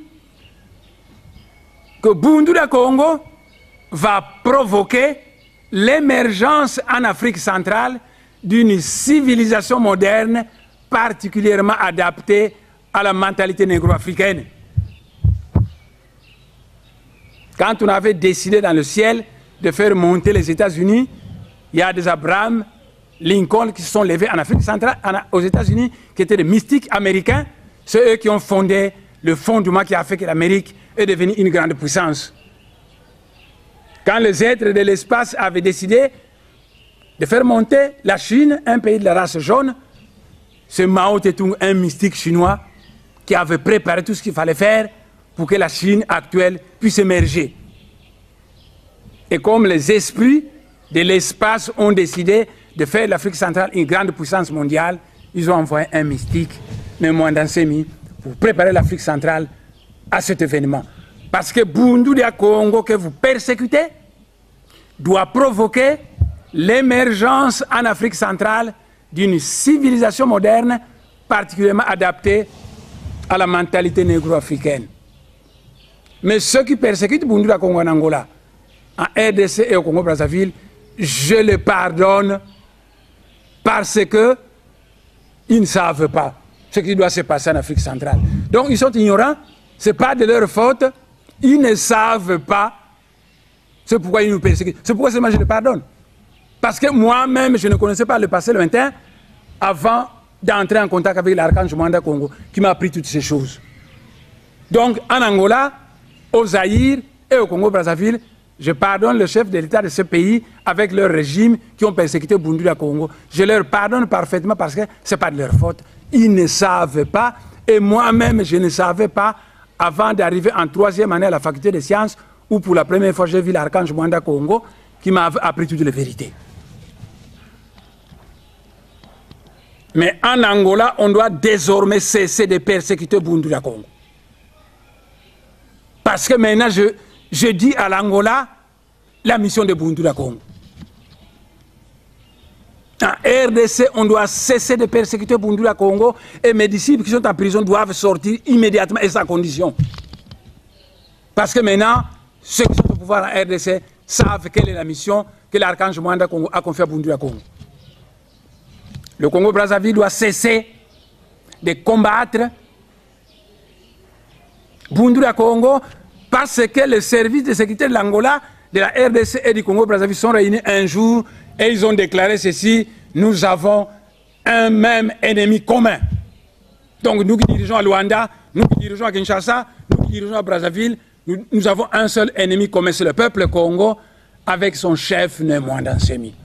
que Bundu ya Congo va provoquer l'émergence en Afrique centrale d'une civilisation moderne particulièrement adaptée à la mentalité négro-africaine. Quand on avait décidé dans le ciel de faire monter les États-Unis, il y a des Abraham Lincoln qui se sont levés en Afrique centrale, aux États-Unis, qui étaient des mystiques américains. C'est eux qui ont fondé le fondement qui a fait que l'Amérique est devenue une grande puissance. Quand les êtres de l'espace avaient décidé de faire monter la Chine, un pays de la race jaune, c'est Mao Tse-tung, un mystique chinois, qui avait préparé tout ce qu'il fallait faire pour que la Chine actuelle puisse émerger. Et comme les esprits de l'espace ont décidé de faire de l'Afrique centrale une grande puissance mondiale, ils ont envoyé un mystique, le Mwanda Nsemi, pour préparer l'Afrique centrale à cet événement. Parce que Bundu ya Congo que vous persécutez doit provoquer l'émergence en Afrique centrale d'une civilisation moderne particulièrement adaptée à la mentalité négro-africaine. Mais ceux qui persécutent Bundu ya Congo en Angola, en R D C et au Congo-Brazzaville, je les pardonne parce que ils ne savent pas ce qui doit se passer en Afrique centrale. Donc ils sont ignorants, ce n'est pas de leur faute, ils ne savent pas, c'est pourquoi ils nous persécutent. C'est pourquoi seulement je les pardonne. Parce que moi-même, je ne connaissais pas le passé lointain avant d'entrer en contact avec l'archange Mwanda Congo, qui m'a appris toutes ces choses. Donc en Angola, au Zaïre et au Congo-Brazzaville, je pardonne le chef de l'État de ce pays avec leur régime qui ont persécuté Bundu ya Congo. Je leur pardonne parfaitement parce que ce n'est pas de leur faute. Ils ne savent pas, et moi-même je ne savais pas avant d'arriver en troisième année à la faculté des sciences où pour la première fois j'ai vu l'archange Mwanda Congo qui m'a appris toutes les vérités. Mais en Angola, on doit désormais cesser de persécuter Bundu ya Congo. Parce que maintenant, je, je dis à l'Angola la mission de Bundu ya Congo. En R D C, on doit cesser de persécuter Bundu ya Congo et mes disciples qui sont en prison doivent sortir immédiatement et sans condition. Parce que maintenant, ceux qui sont au pouvoir en R D C savent quelle est la mission que l'archange Mwanda Congo a confiée à Bundu ya Congo. Le Congo-Brazzaville doit cesser de combattre Bundu ya Congo parce que les services de sécurité de l'Angola, de la R D C et du Congo-Brazzaville sont réunis un jour et ils ont déclaré ceci: nous avons un même ennemi commun. Donc nous qui dirigeons à Luanda, nous qui dirigeons à Kinshasa, nous qui dirigeons à Brazzaville, nous, nous avons un seul ennemi commun, c'est le peuple Congo avec son chef Mwanda Nsemi.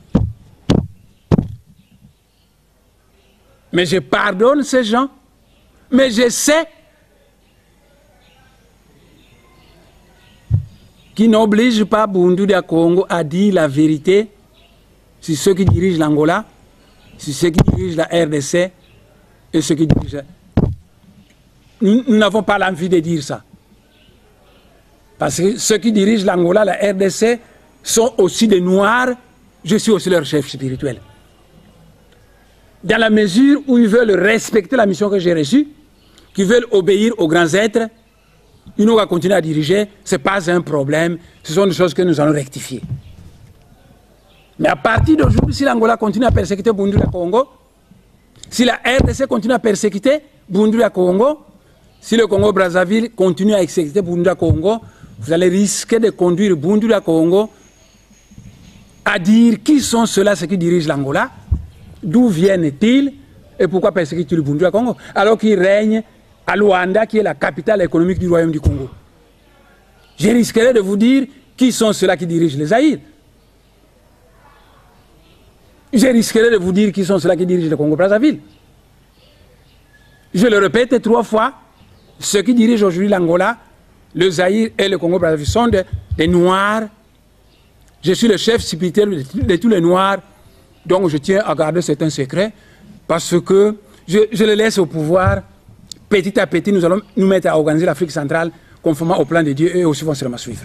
Mais je pardonne ces gens, mais je sais qui n'oblige pas Boundoudia Congo à dire la vérité sur ceux qui dirigent l'Angola, sur ceux qui dirigent la R D C et ceux qui dirigent... Nous n'avons pas l'envie de dire ça. Parce que ceux qui dirigent l'Angola, la R D C, sont aussi des Noirs, je suis aussi leur chef spirituel. Dans la mesure où ils veulent respecter la mission que j'ai reçue, qu'ils veulent obéir aux grands êtres, ils n'ont qu'à continuer à diriger, ce n'est pas un problème, ce sont des choses que nous allons rectifier. Mais à partir d'aujourd'hui, si l'Angola continue à persécuter Boundoulia Congo, si la R D C continue à persécuter Boundoulia Congo, si le Congo-Brazzaville continue à exécuter Boundoulia Congo, vous allez risquer de conduire Boundoulia Congo à dire qui sont ceux-là, ceux qui dirigent l'Angola, d'où viennent-ils et pourquoi persécutent-ils le Boundoulia Congo, alors qu'ils règnent à Luanda, qui est la capitale économique du royaume du Congo. Je risquerai de vous dire qui sont ceux-là qui dirigent les Zaïre. Je risquerai de vous dire qui sont ceux-là qui dirigent le Congo-Brazzaville. Je le répète trois fois, ceux qui dirigent aujourd'hui l'Angola, le Zaïre et le Congo-Brazzaville sont des, des Noirs. Je suis le chef spirituel de, de tous les Noirs, donc je tiens à garder certains secrets, parce que je, je les laisse au pouvoir. Petit à petit, nous allons nous mettre à organiser l'Afrique centrale conformément au plan de Dieu, et eux aussi vont seulement suivre.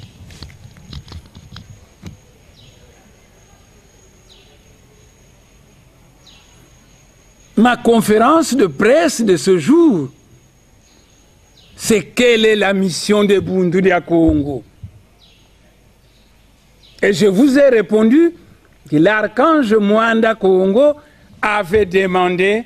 Ma conférence de presse de ce jour, c'est quelle est la mission de Boundoulia Congo. Et je vous ai répondu que l'archange Mwanda Congo avait demandé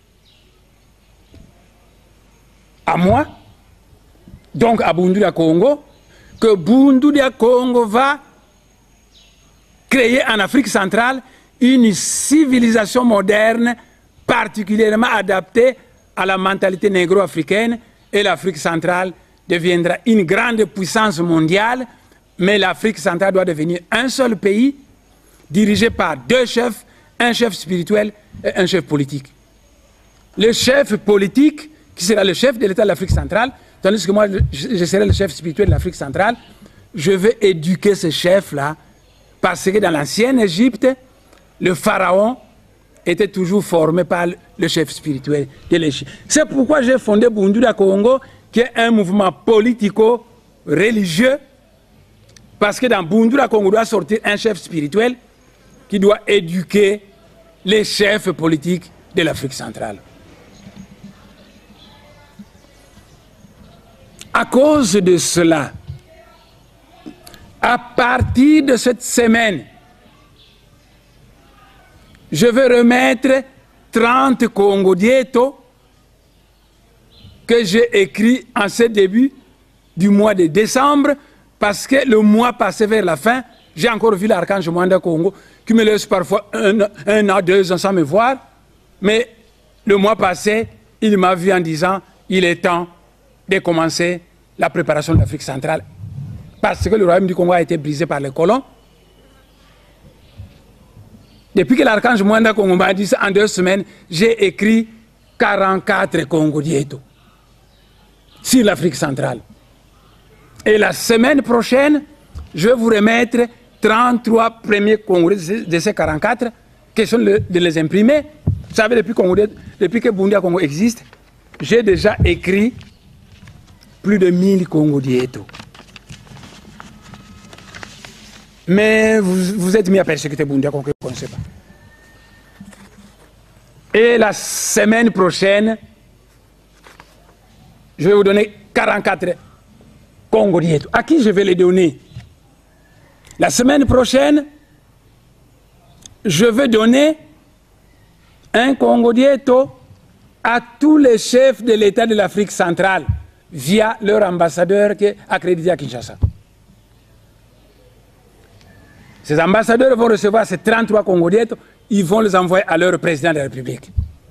à moi, donc à Boundoulia Congo, que Boundoulia Congo va créer en Afrique centrale une civilisation moderne particulièrement adaptée à la mentalité négro-africaine, et l'Afrique centrale deviendra une grande puissance mondiale, mais l'Afrique centrale doit devenir un seul pays dirigé par deux chefs, un chef spirituel et un chef politique. Le chef politique, qui sera le chef de l'État de l'Afrique centrale, tandis que moi, je serai le chef spirituel de l'Afrique centrale, je vais éduquer ce chef-là, parce que dans l'ancienne Égypte, le pharaon était toujours formé par le chef spirituel de l'Égypte. C'est pourquoi j'ai fondé Boundoulia Congo, qui est un mouvement politico-religieux, parce que dans Boundoulia Congo doit sortir un chef spirituel qui doit éduquer les chefs politiques de l'Afrique centrale. À cause de cela, à partir de cette semaine, je vais remettre trente Congo Dieto que j'ai écrit en ce début du mois de décembre, parce que le mois passé vers la fin, j'ai encore vu l'archange Mwanda Congo qui me laisse parfois un, un an, deux ans sans me voir, mais le mois passé, il m'a vu en disant il est temps de commencer la préparation de l'Afrique centrale, parce que le royaume du Congo a été brisé par les colons. Depuis que l'archange Mwanda Congo m'a dit ça, en deux semaines, j'ai écrit quarante-quatre Congo Dieto sur l'Afrique centrale. Et la semaine prochaine, je vais vous remettre trente-trois premiers Congo de ces quarante-quatre, question de les imprimer. Vous savez, depuis, Congo, depuis que Boundoulia Congo existe, j'ai déjà écrit plus de mille Congo Dieto. Mais vous, vous êtes mis à persécuter Boundoulia Congo, vous ne connaissez pas. Et la semaine prochaine, je vais vous donner quarante-quatre Congo Dieto. À qui je vais les donner? La semaine prochaine, je vais donner un Congo Dieto à tous les chefs de l'État de l'Afrique centrale via leur ambassadeur qui est accrédité à Kinshasa. Ces ambassadeurs vont recevoir ces trente-trois Congo Dieto, ils vont les envoyer à leur président de la République.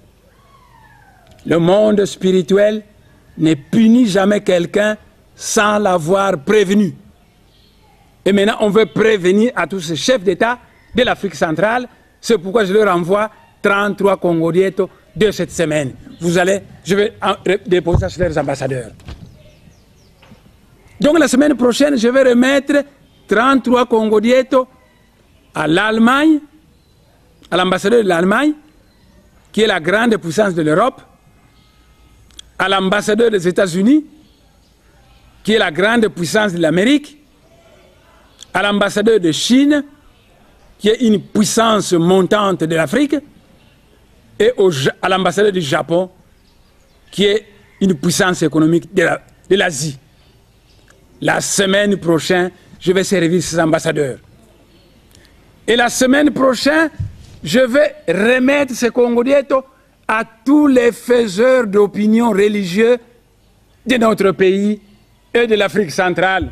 Le monde spirituel ne punit jamais quelqu'un sans l'avoir prévenu. Et maintenant, on veut prévenir à tous ces chefs d'État de l'Afrique centrale. C'est pourquoi je leur envoie trente-trois Congo Dieto de cette semaine. Vous allez, je vais déposer ça sur les ambassadeurs. Donc la semaine prochaine, je vais remettre trente-trois Congo Dieto à l'Allemagne, à l'ambassadeur de l'Allemagne, qui est la grande puissance de l'Europe, à l'ambassadeur des États-Unis, qui est la grande puissance de l'Amérique, à l'ambassadeur de Chine, qui est une puissance montante de l'Afrique, et au, à l'ambassadeur du Japon, qui est une puissance économique de l'Asie. La, la semaine prochaine, je vais servir ces ambassadeurs. Et la semaine prochaine, je vais remettre ce Congo Dieto à tous les faiseurs d'opinion religieux de notre pays et de l'Afrique centrale.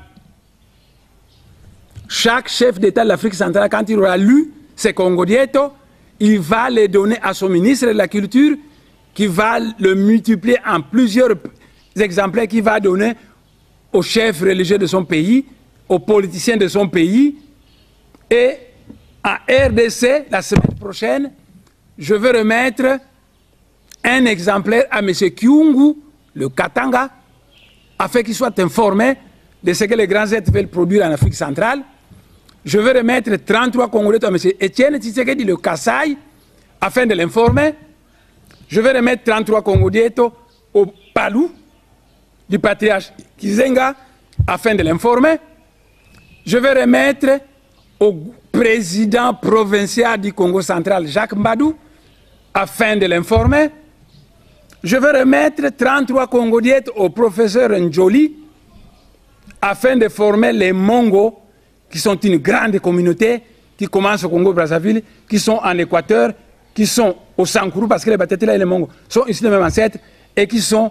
Chaque chef d'État de l'Afrique centrale, quand il aura lu ce Congo Dieto, il va les donner à son ministre de la Culture, qui va le multiplier en plusieurs exemplaires, qui va donner aux chefs religieux de son pays, aux politiciens de son pays. Et à R D C, la semaine prochaine, je vais remettre un exemplaire à M. Kyungu, le Katanga, afin qu'il soit informé de ce que les grands êtres veulent produire en Afrique centrale. Je vais remettre trente-trois Congolais à M. Etienne Tshisekedi, le Kassai, afin de l'informer. Je vais remettre trente-trois Congolais au Palou, du patriarche Kizenga, afin de l'informer. Je vais remettre au président provincial du Congo central, Jacques Mbadou, afin de l'informer. Je vais remettre trente-trois Congolais au professeur Njoli, afin de former les Mongos, qui sont une grande communauté, qui commence au Congo-Brazzaville, qui sont en Équateur, qui sont au Sankourou, parce que les Batetela et les Mongos sont ici les mêmes ancêtres, et qui sont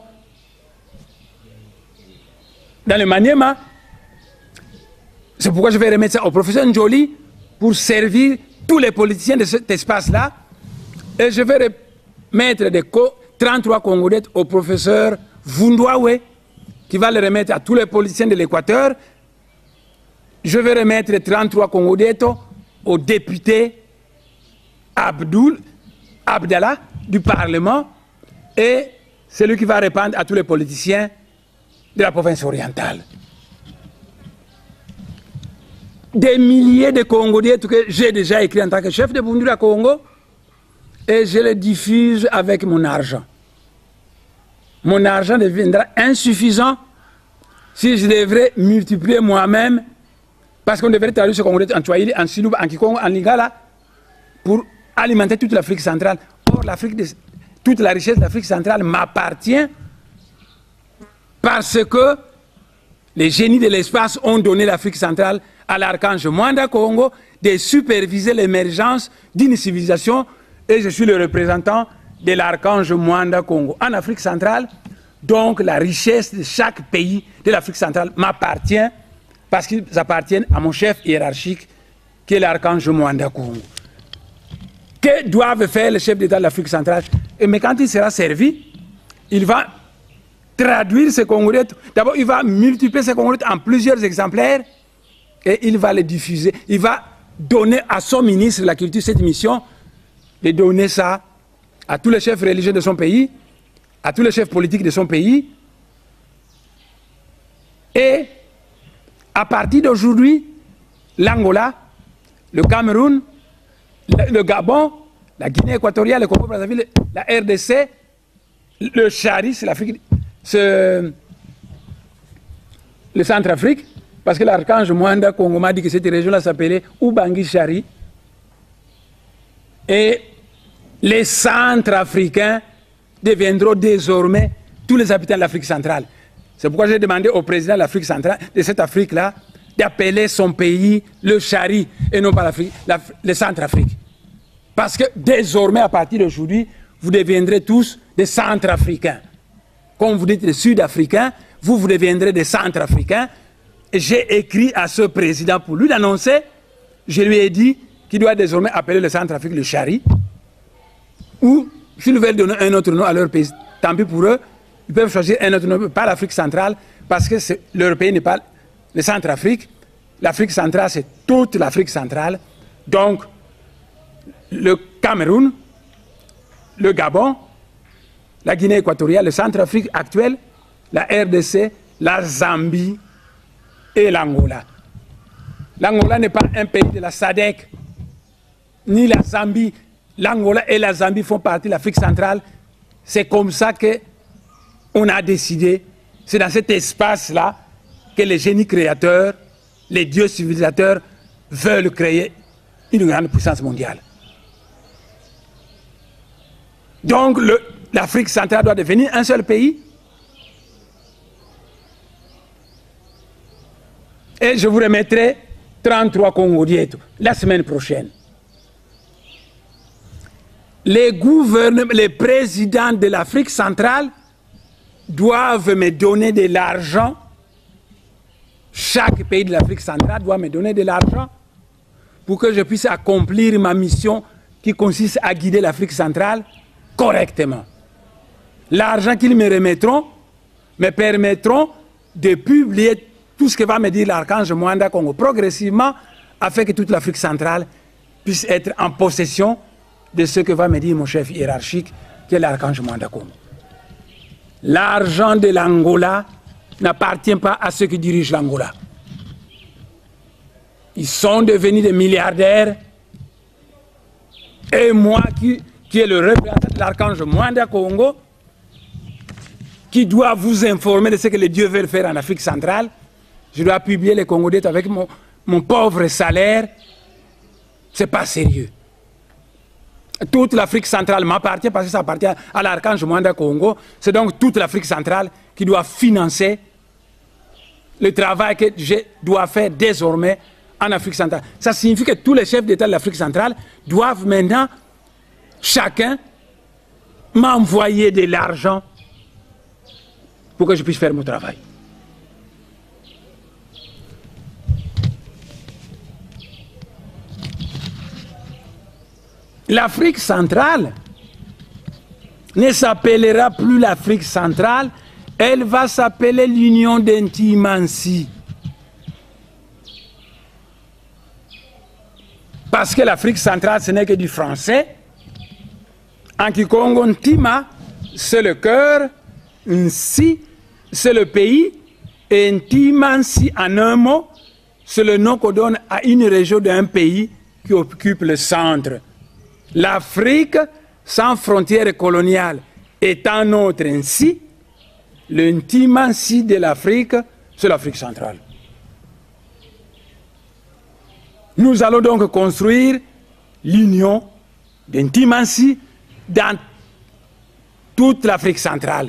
dans le Maniema. C'est pourquoi je vais remettre ça au professeur Njoli pour servir tous les politiciens de cet espace-là. Et je vais remettre des trente-trois Congolais au professeur Vundwawe, qui va le remettre à tous les politiciens de l'Équateur. Je vais remettre trente-trois Congolais au député Abdoul, Abdallah du Parlement, et celui qui va répondre à tous les politiciens de la province orientale. Des milliers de Congolais que j'ai déjà écrit en tant que chef de Bundula Congo, et je les diffuse avec mon argent. Mon argent deviendra insuffisant si je devrais multiplier moi-même, parce qu'on devrait traduire ce Congolais en Swahili, en Silouba, en Kikongo, en Lingala, pour alimenter toute l'Afrique centrale. Or, l'Afrique de, toute la richesse de l'Afrique centrale m'appartient parce que les génies de l'espace ont donné l'Afrique centrale à l'archange Mwanda Congo de superviser l'émergence d'une civilisation, et je suis le représentant de l'archange Mwanda Congo en Afrique centrale. Donc la richesse de chaque pays de l'Afrique centrale m'appartient parce qu'ils appartiennent à mon chef hiérarchique qui est l'archange Mwanda Congo. Que doivent faire les chefs d'État de l'Afrique centrale? Et mais quand il sera servi, il va traduire ces Congolais. D'abord, il va multiplier ces Congolais en plusieurs exemplaires et il va les diffuser. Il va donner à son ministre de la Culture cette mission, de donner ça à tous les chefs religieux de son pays, à tous les chefs politiques de son pays. Et à partir d'aujourd'hui, l'Angola, le Cameroun, le, le Gabon, la Guinée équatoriale, le Congo-Brazzaville, la R D C, le Chari, c'est l'Afrique, le Centrafrique, parce que l'archange Mwanda Congo m'a dit que cette région-là s'appelait Ubangi Chari. Et les Centrafricains deviendront désormais tous les habitants de l'Afrique centrale. C'est pourquoi j'ai demandé au président de l'Afrique centrale, de cette Afrique-là, d'appeler son pays le Chari et non pas l'Afrique, le Centrafrique. Parce que désormais, à partir d'aujourd'hui, vous deviendrez tous des Centrafricains. Comme vous dites des Sud-Africains, vous, vous deviendrez des Centrafricains. Et j'ai écrit à ce président pour lui l'annoncer. Je lui ai dit qu'il doit désormais appeler le Centrafrique le Chari. Ou, s'ils veulent donner un autre nom à leur pays, tant pis pour eux, ils peuvent choisir un autre nom, pas l'Afrique centrale, parce que leur pays n'est pas le Centrafrique. L'Afrique centrale, c'est toute l'Afrique centrale. Donc, le Cameroun, le Gabon, la Guinée équatoriale, le Centrafrique actuel, la R D C, la Zambie et l'Angola. L'Angola n'est pas un pays de la S A D C, ni la Zambie. L'Angola et la Zambie font partie de l'Afrique centrale. C'est comme ça qu'on a décidé. C'est dans cet espace-là que les génies créateurs, les dieux civilisateurs veulent créer une grande puissance mondiale. Donc l'Afrique centrale doit devenir un seul pays. Et je vous remettrai trente-trois Congo Dieto la semaine prochaine. Les gouvernements, les présidents de l'Afrique centrale doivent me donner de l'argent. Chaque pays de l'Afrique centrale doit me donner de l'argent pour que je puisse accomplir ma mission qui consiste à guider l'Afrique centrale correctement. L'argent qu'ils me remettront me permettront de publier tout ce que va me dire l'archange Mwanda Congo progressivement afin que toute l'Afrique centrale puisse être en possession de ce que va me dire mon chef hiérarchique qui est l'archange Mwanda Congo. L'argent de l'Angola n'appartient pas à ceux qui dirigent l'Angola. Ils sont devenus des milliardaires et moi qui, qui est le représentant de l'archange Mwanda Congo qui doit vous informer de ce que les dieux veulent faire en Afrique centrale. Je dois publier les Congo Dieto avec mon, mon pauvre salaire. C'est pas sérieux. Toute l'Afrique centrale m'appartient parce que ça appartient à l'archange Mwanda Congo. C'est donc toute l'Afrique centrale qui doit financer le travail que je dois faire désormais en Afrique centrale. Ça signifie que tous les chefs d'État de l'Afrique centrale doivent maintenant, chacun, m'envoyer de l'argent pour que je puisse faire mon travail. L'Afrique centrale ne s'appellera plus l'Afrique centrale, elle va s'appeler l'Union d'Intimancy. Parce que l'Afrique centrale, ce n'est que du français. En Kikongo, Ntima, c'est le cœur, Nsi, c'est le pays, et Intimancy, en un mot, c'est le nom qu'on donne à une région d'un pays qui occupe le centre. L'Afrique, sans frontières coloniales, étant notre ainsi, l'intimancy de l'Afrique, c'est l'Afrique centrale. Nous allons donc construire l'union d'intimancy dans toute l'Afrique centrale.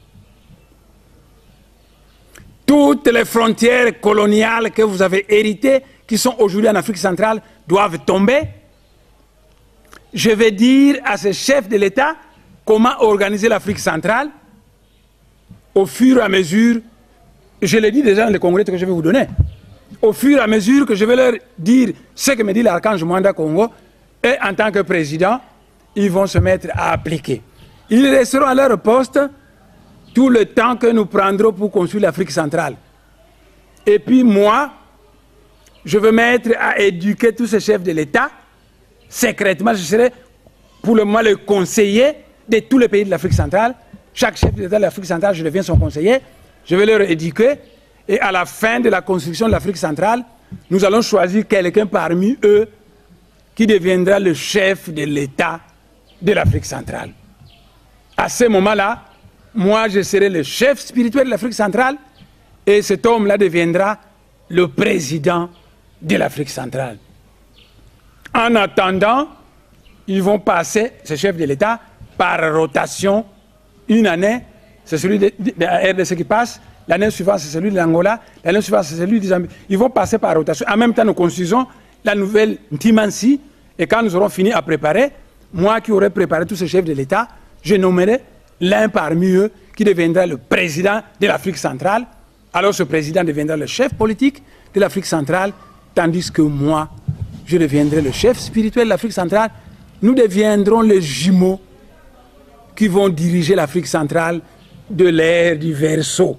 Toutes les frontières coloniales que vous avez héritées, qui sont aujourd'hui en Afrique centrale, doivent tomber. Je vais dire à ces chefs de l'État comment organiser l'Afrique centrale au fur et à mesure, je l'ai dit déjà dans les congrès que je vais vous donner, au fur et à mesure que je vais leur dire ce que me dit l'archange Mwanda Congo, et en tant que président, ils vont se mettre à appliquer. Ils resteront à leur poste tout le temps que nous prendrons pour construire l'Afrique centrale. Et puis moi, je vais mettre à éduquer tous ces chefs de l'État. Secrètement, je serai pour le moment le conseiller de tous les pays de l'Afrique centrale. Chaque chef d'État de l'Afrique centrale, je deviens son conseiller. Je vais leur éduquer. Et à la fin de la construction de l'Afrique centrale, nous allons choisir quelqu'un parmi eux qui deviendra le chef de l'État de l'Afrique centrale. À ce moment-là, moi, je serai le chef spirituel de l'Afrique centrale et cet homme-là deviendra le président de l'Afrique centrale. En attendant, ils vont passer, ces chefs de l'État, par rotation, une année, c'est celui de, de, de la R D C qui passe, l'année suivante c'est celui de l'Angola, l'année suivante c'est celui du Zambie. Ils vont passer par rotation. En même temps, nous construisons la nouvelle Ntimancy, et quand nous aurons fini à préparer, moi qui aurai préparé tous ces chefs de l'État, je nommerai l'un parmi eux qui deviendra le président de l'Afrique centrale. Alors ce président deviendra le chef politique de l'Afrique centrale, tandis que moi, je deviendrai le chef spirituel de l'Afrique centrale. Nous deviendrons les jumeaux qui vont diriger l'Afrique centrale de l'ère du Verseau.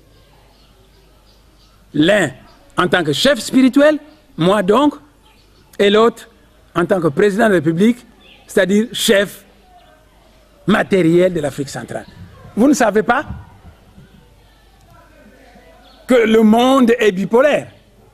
L'un en tant que chef spirituel, moi donc, et l'autre en tant que président de la République, c'est-à-dire chef matériel de l'Afrique centrale. Vous ne savez pas? que le monde est bipolaire.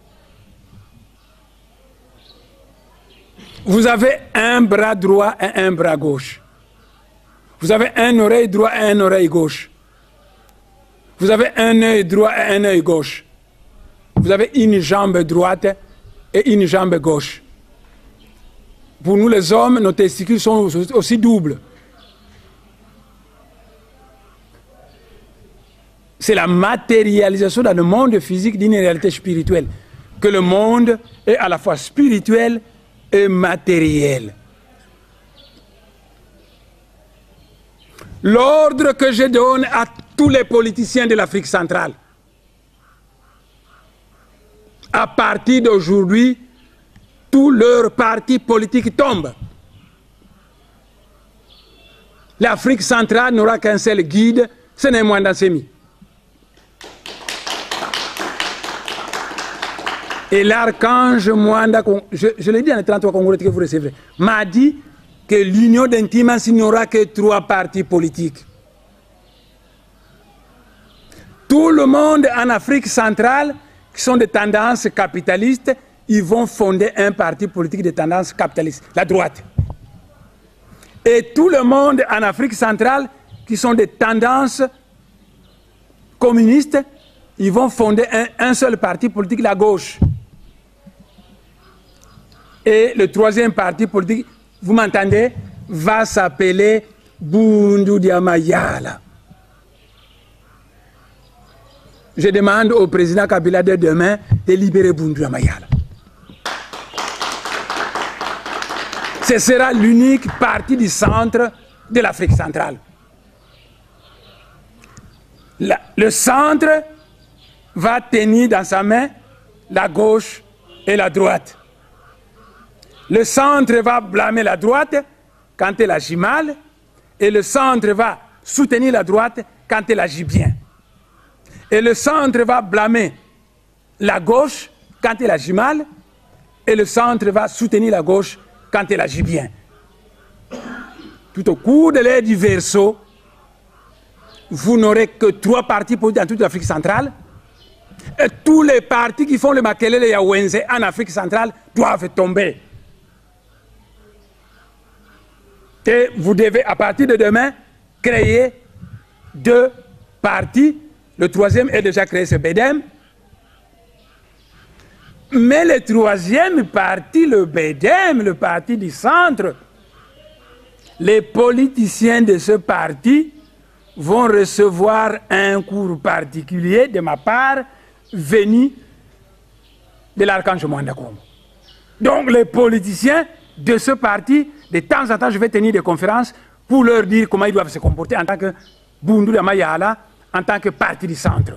Vous avez un bras droit et un bras gauche. Vous avez un oreille droit et un oreille gauche. Vous avez un œil droit et un œil gauche. Vous avez une jambe droite et une jambe gauche. Pour nous les hommes, nos testicules sont aussi doubles. C'est la matérialisation dans le monde physique d'une réalité spirituelle. Que le monde est à la fois spirituel et matériel. L'ordre que je donne à tous les politiciens de l'Afrique centrale, à partir d'aujourd'hui, tous leurs partis politiques tombent. L'Afrique centrale n'aura qu'un seul guide, ce n'est Mwanda Nsemi. Et l'archange Mwanda, je, je l'ai dit dans les trente-trois congrès que vous recevrez, m'a dit que l'union d'intimatie n'aura que trois partis politiques. Tout le monde en Afrique centrale, qui sont de tendances capitalistes, ils vont fonder un parti politique de tendance capitaliste, la droite. Et tout le monde en Afrique centrale, qui sont de tendances communistes, ils vont fonder un, un seul parti politique, la gauche. Et le troisième parti politique, vous m'entendez, va s'appeler Bundu Dia Mayala. Je demande au président Kabila de demain de libérer Bundu Dia Mayala. Ce sera l'unique parti du centre de l'Afrique centrale. La, le centre va tenir dans sa main la gauche et la droite. Le centre va blâmer la droite quand elle agit mal, et le centre va soutenir la droite quand elle agit bien. Et le centre va blâmer la gauche quand elle agit mal, et le centre va soutenir la gauche quand elle agit bien. Tout au cours de l'ère du verseau, vous n'aurez que trois partis politiques dans toute l'Afrique centrale, et tous les partis qui font le Makelele Yawenze en Afrique centrale doivent tomber. Et vous devez, à partir de demain, créer deux partis. Le troisième est déjà créé, c'est B E D E M. Mais le troisième parti, le B E D E M, le parti du centre, les politiciens de ce parti vont recevoir un cours particulier de ma part, venu de l'archange Mwanda Congo. Donc les politiciens de ce parti, de temps en temps, je vais tenir des conférences pour leur dire comment ils doivent se comporter en tant que Bundu Dia Mayala, en tant que parti du centre.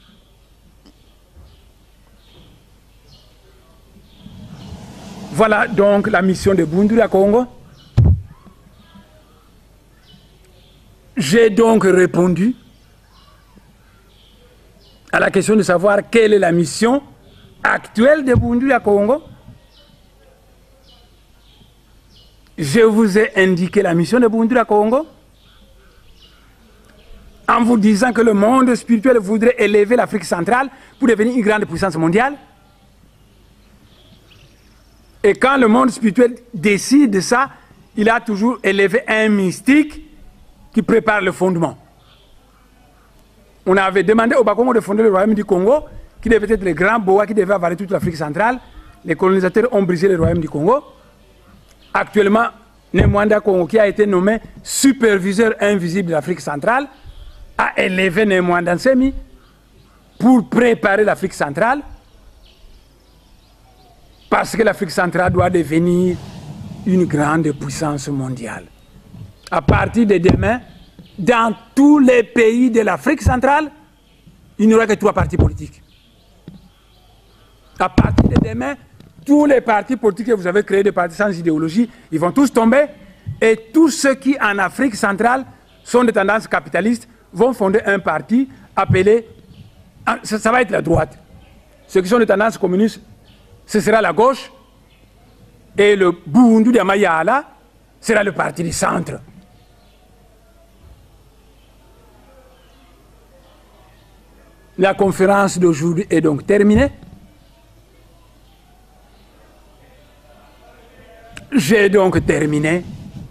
Voilà donc la mission de Bundu Dia Congo. J'ai donc répondu à la question de savoir quelle est la mission actuelle de Bundu Dia Congo. Je vous ai indiqué la mission de Bundu Dia Congo en vous disant que le monde spirituel voudrait élever l'Afrique centrale pour devenir une grande puissance mondiale. Et quand le monde spirituel décide de ça, il a toujours élevé un mystique qui prépare le fondement. On avait demandé au Bakongo de fonder le royaume du Congo, qui devait être le grand boa qui devait avaler toute l'Afrique centrale. Les colonisateurs ont brisé le royaume du Congo. Actuellement, Mwanda Congo, qui a été nommé superviseur invisible de l'Afrique centrale, a élevé Mwanda Nsemi pour préparer l'Afrique centrale, parce que l'Afrique centrale doit devenir une grande puissance mondiale. À partir de demain, dans tous les pays de l'Afrique centrale, il n'y aura que trois partis politiques. À partir de demain, tous les partis politiques que vous avez créés, des partis sans idéologie, ils vont tous tomber. Et tous ceux qui, en Afrique centrale, sont de tendance capitaliste, vont fonder un parti appelé... Ça, ça va être la droite. Ceux qui sont de tendance communiste, ce sera la gauche. Et le Bundu Dia Mayala sera le parti du centre. La conférence d'aujourd'hui est donc terminée. J'ai donc terminé.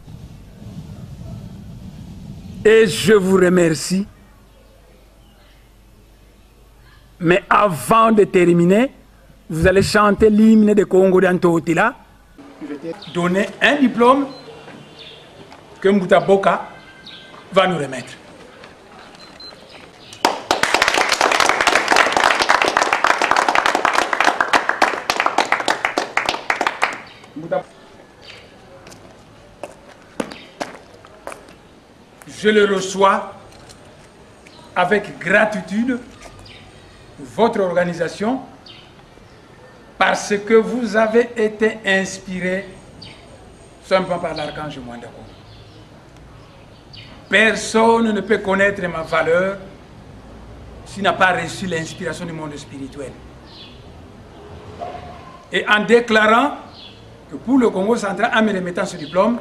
Et je vous remercie. Mais avant de terminer, vous allez chanter l'hymne de Congo d'Antotila. Je vais donner un diplôme que Mbouta Boka va nous remettre. Je le reçois avec gratitude, votre organisation, parce que vous avez été inspiré simplement par l'archange Mwandako. Personne ne peut connaître ma valeur s'il n'a pas reçu l'inspiration du monde spirituel. Et en déclarant que pour le Congo central, en me remettant ce diplôme,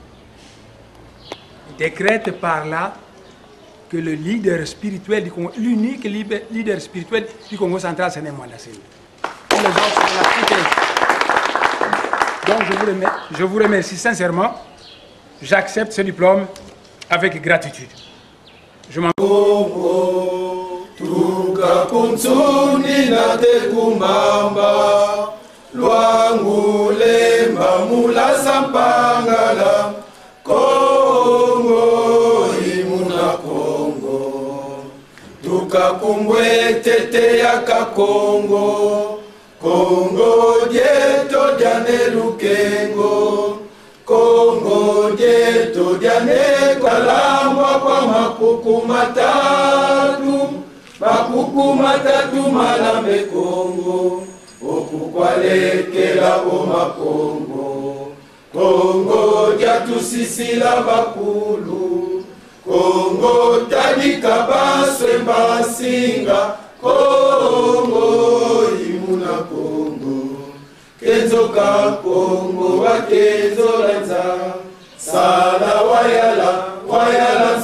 il décrète par là que le leader spirituel du Congo, l'unique leader spirituel du Congo central, c'est Mwanda Selu. Les autres, donc je vous, remercie, je vous remercie sincèrement. J'accepte ce diplôme avec gratitude. Je m'en Tukakumbwe tete ya Kakongo, Kongo dieto diane lukengo, Kongo dieto diane kalambwa kwa makuku matatu, makuku matatu malambe Kongo, okukwalekela oma Kongo, Kongo diatu sisila bakulu, Kongo tadika baswe basinga, Kongo imuna Kongo, kenzo ka Kongo wa kenzo lenza, sala wayala, wayala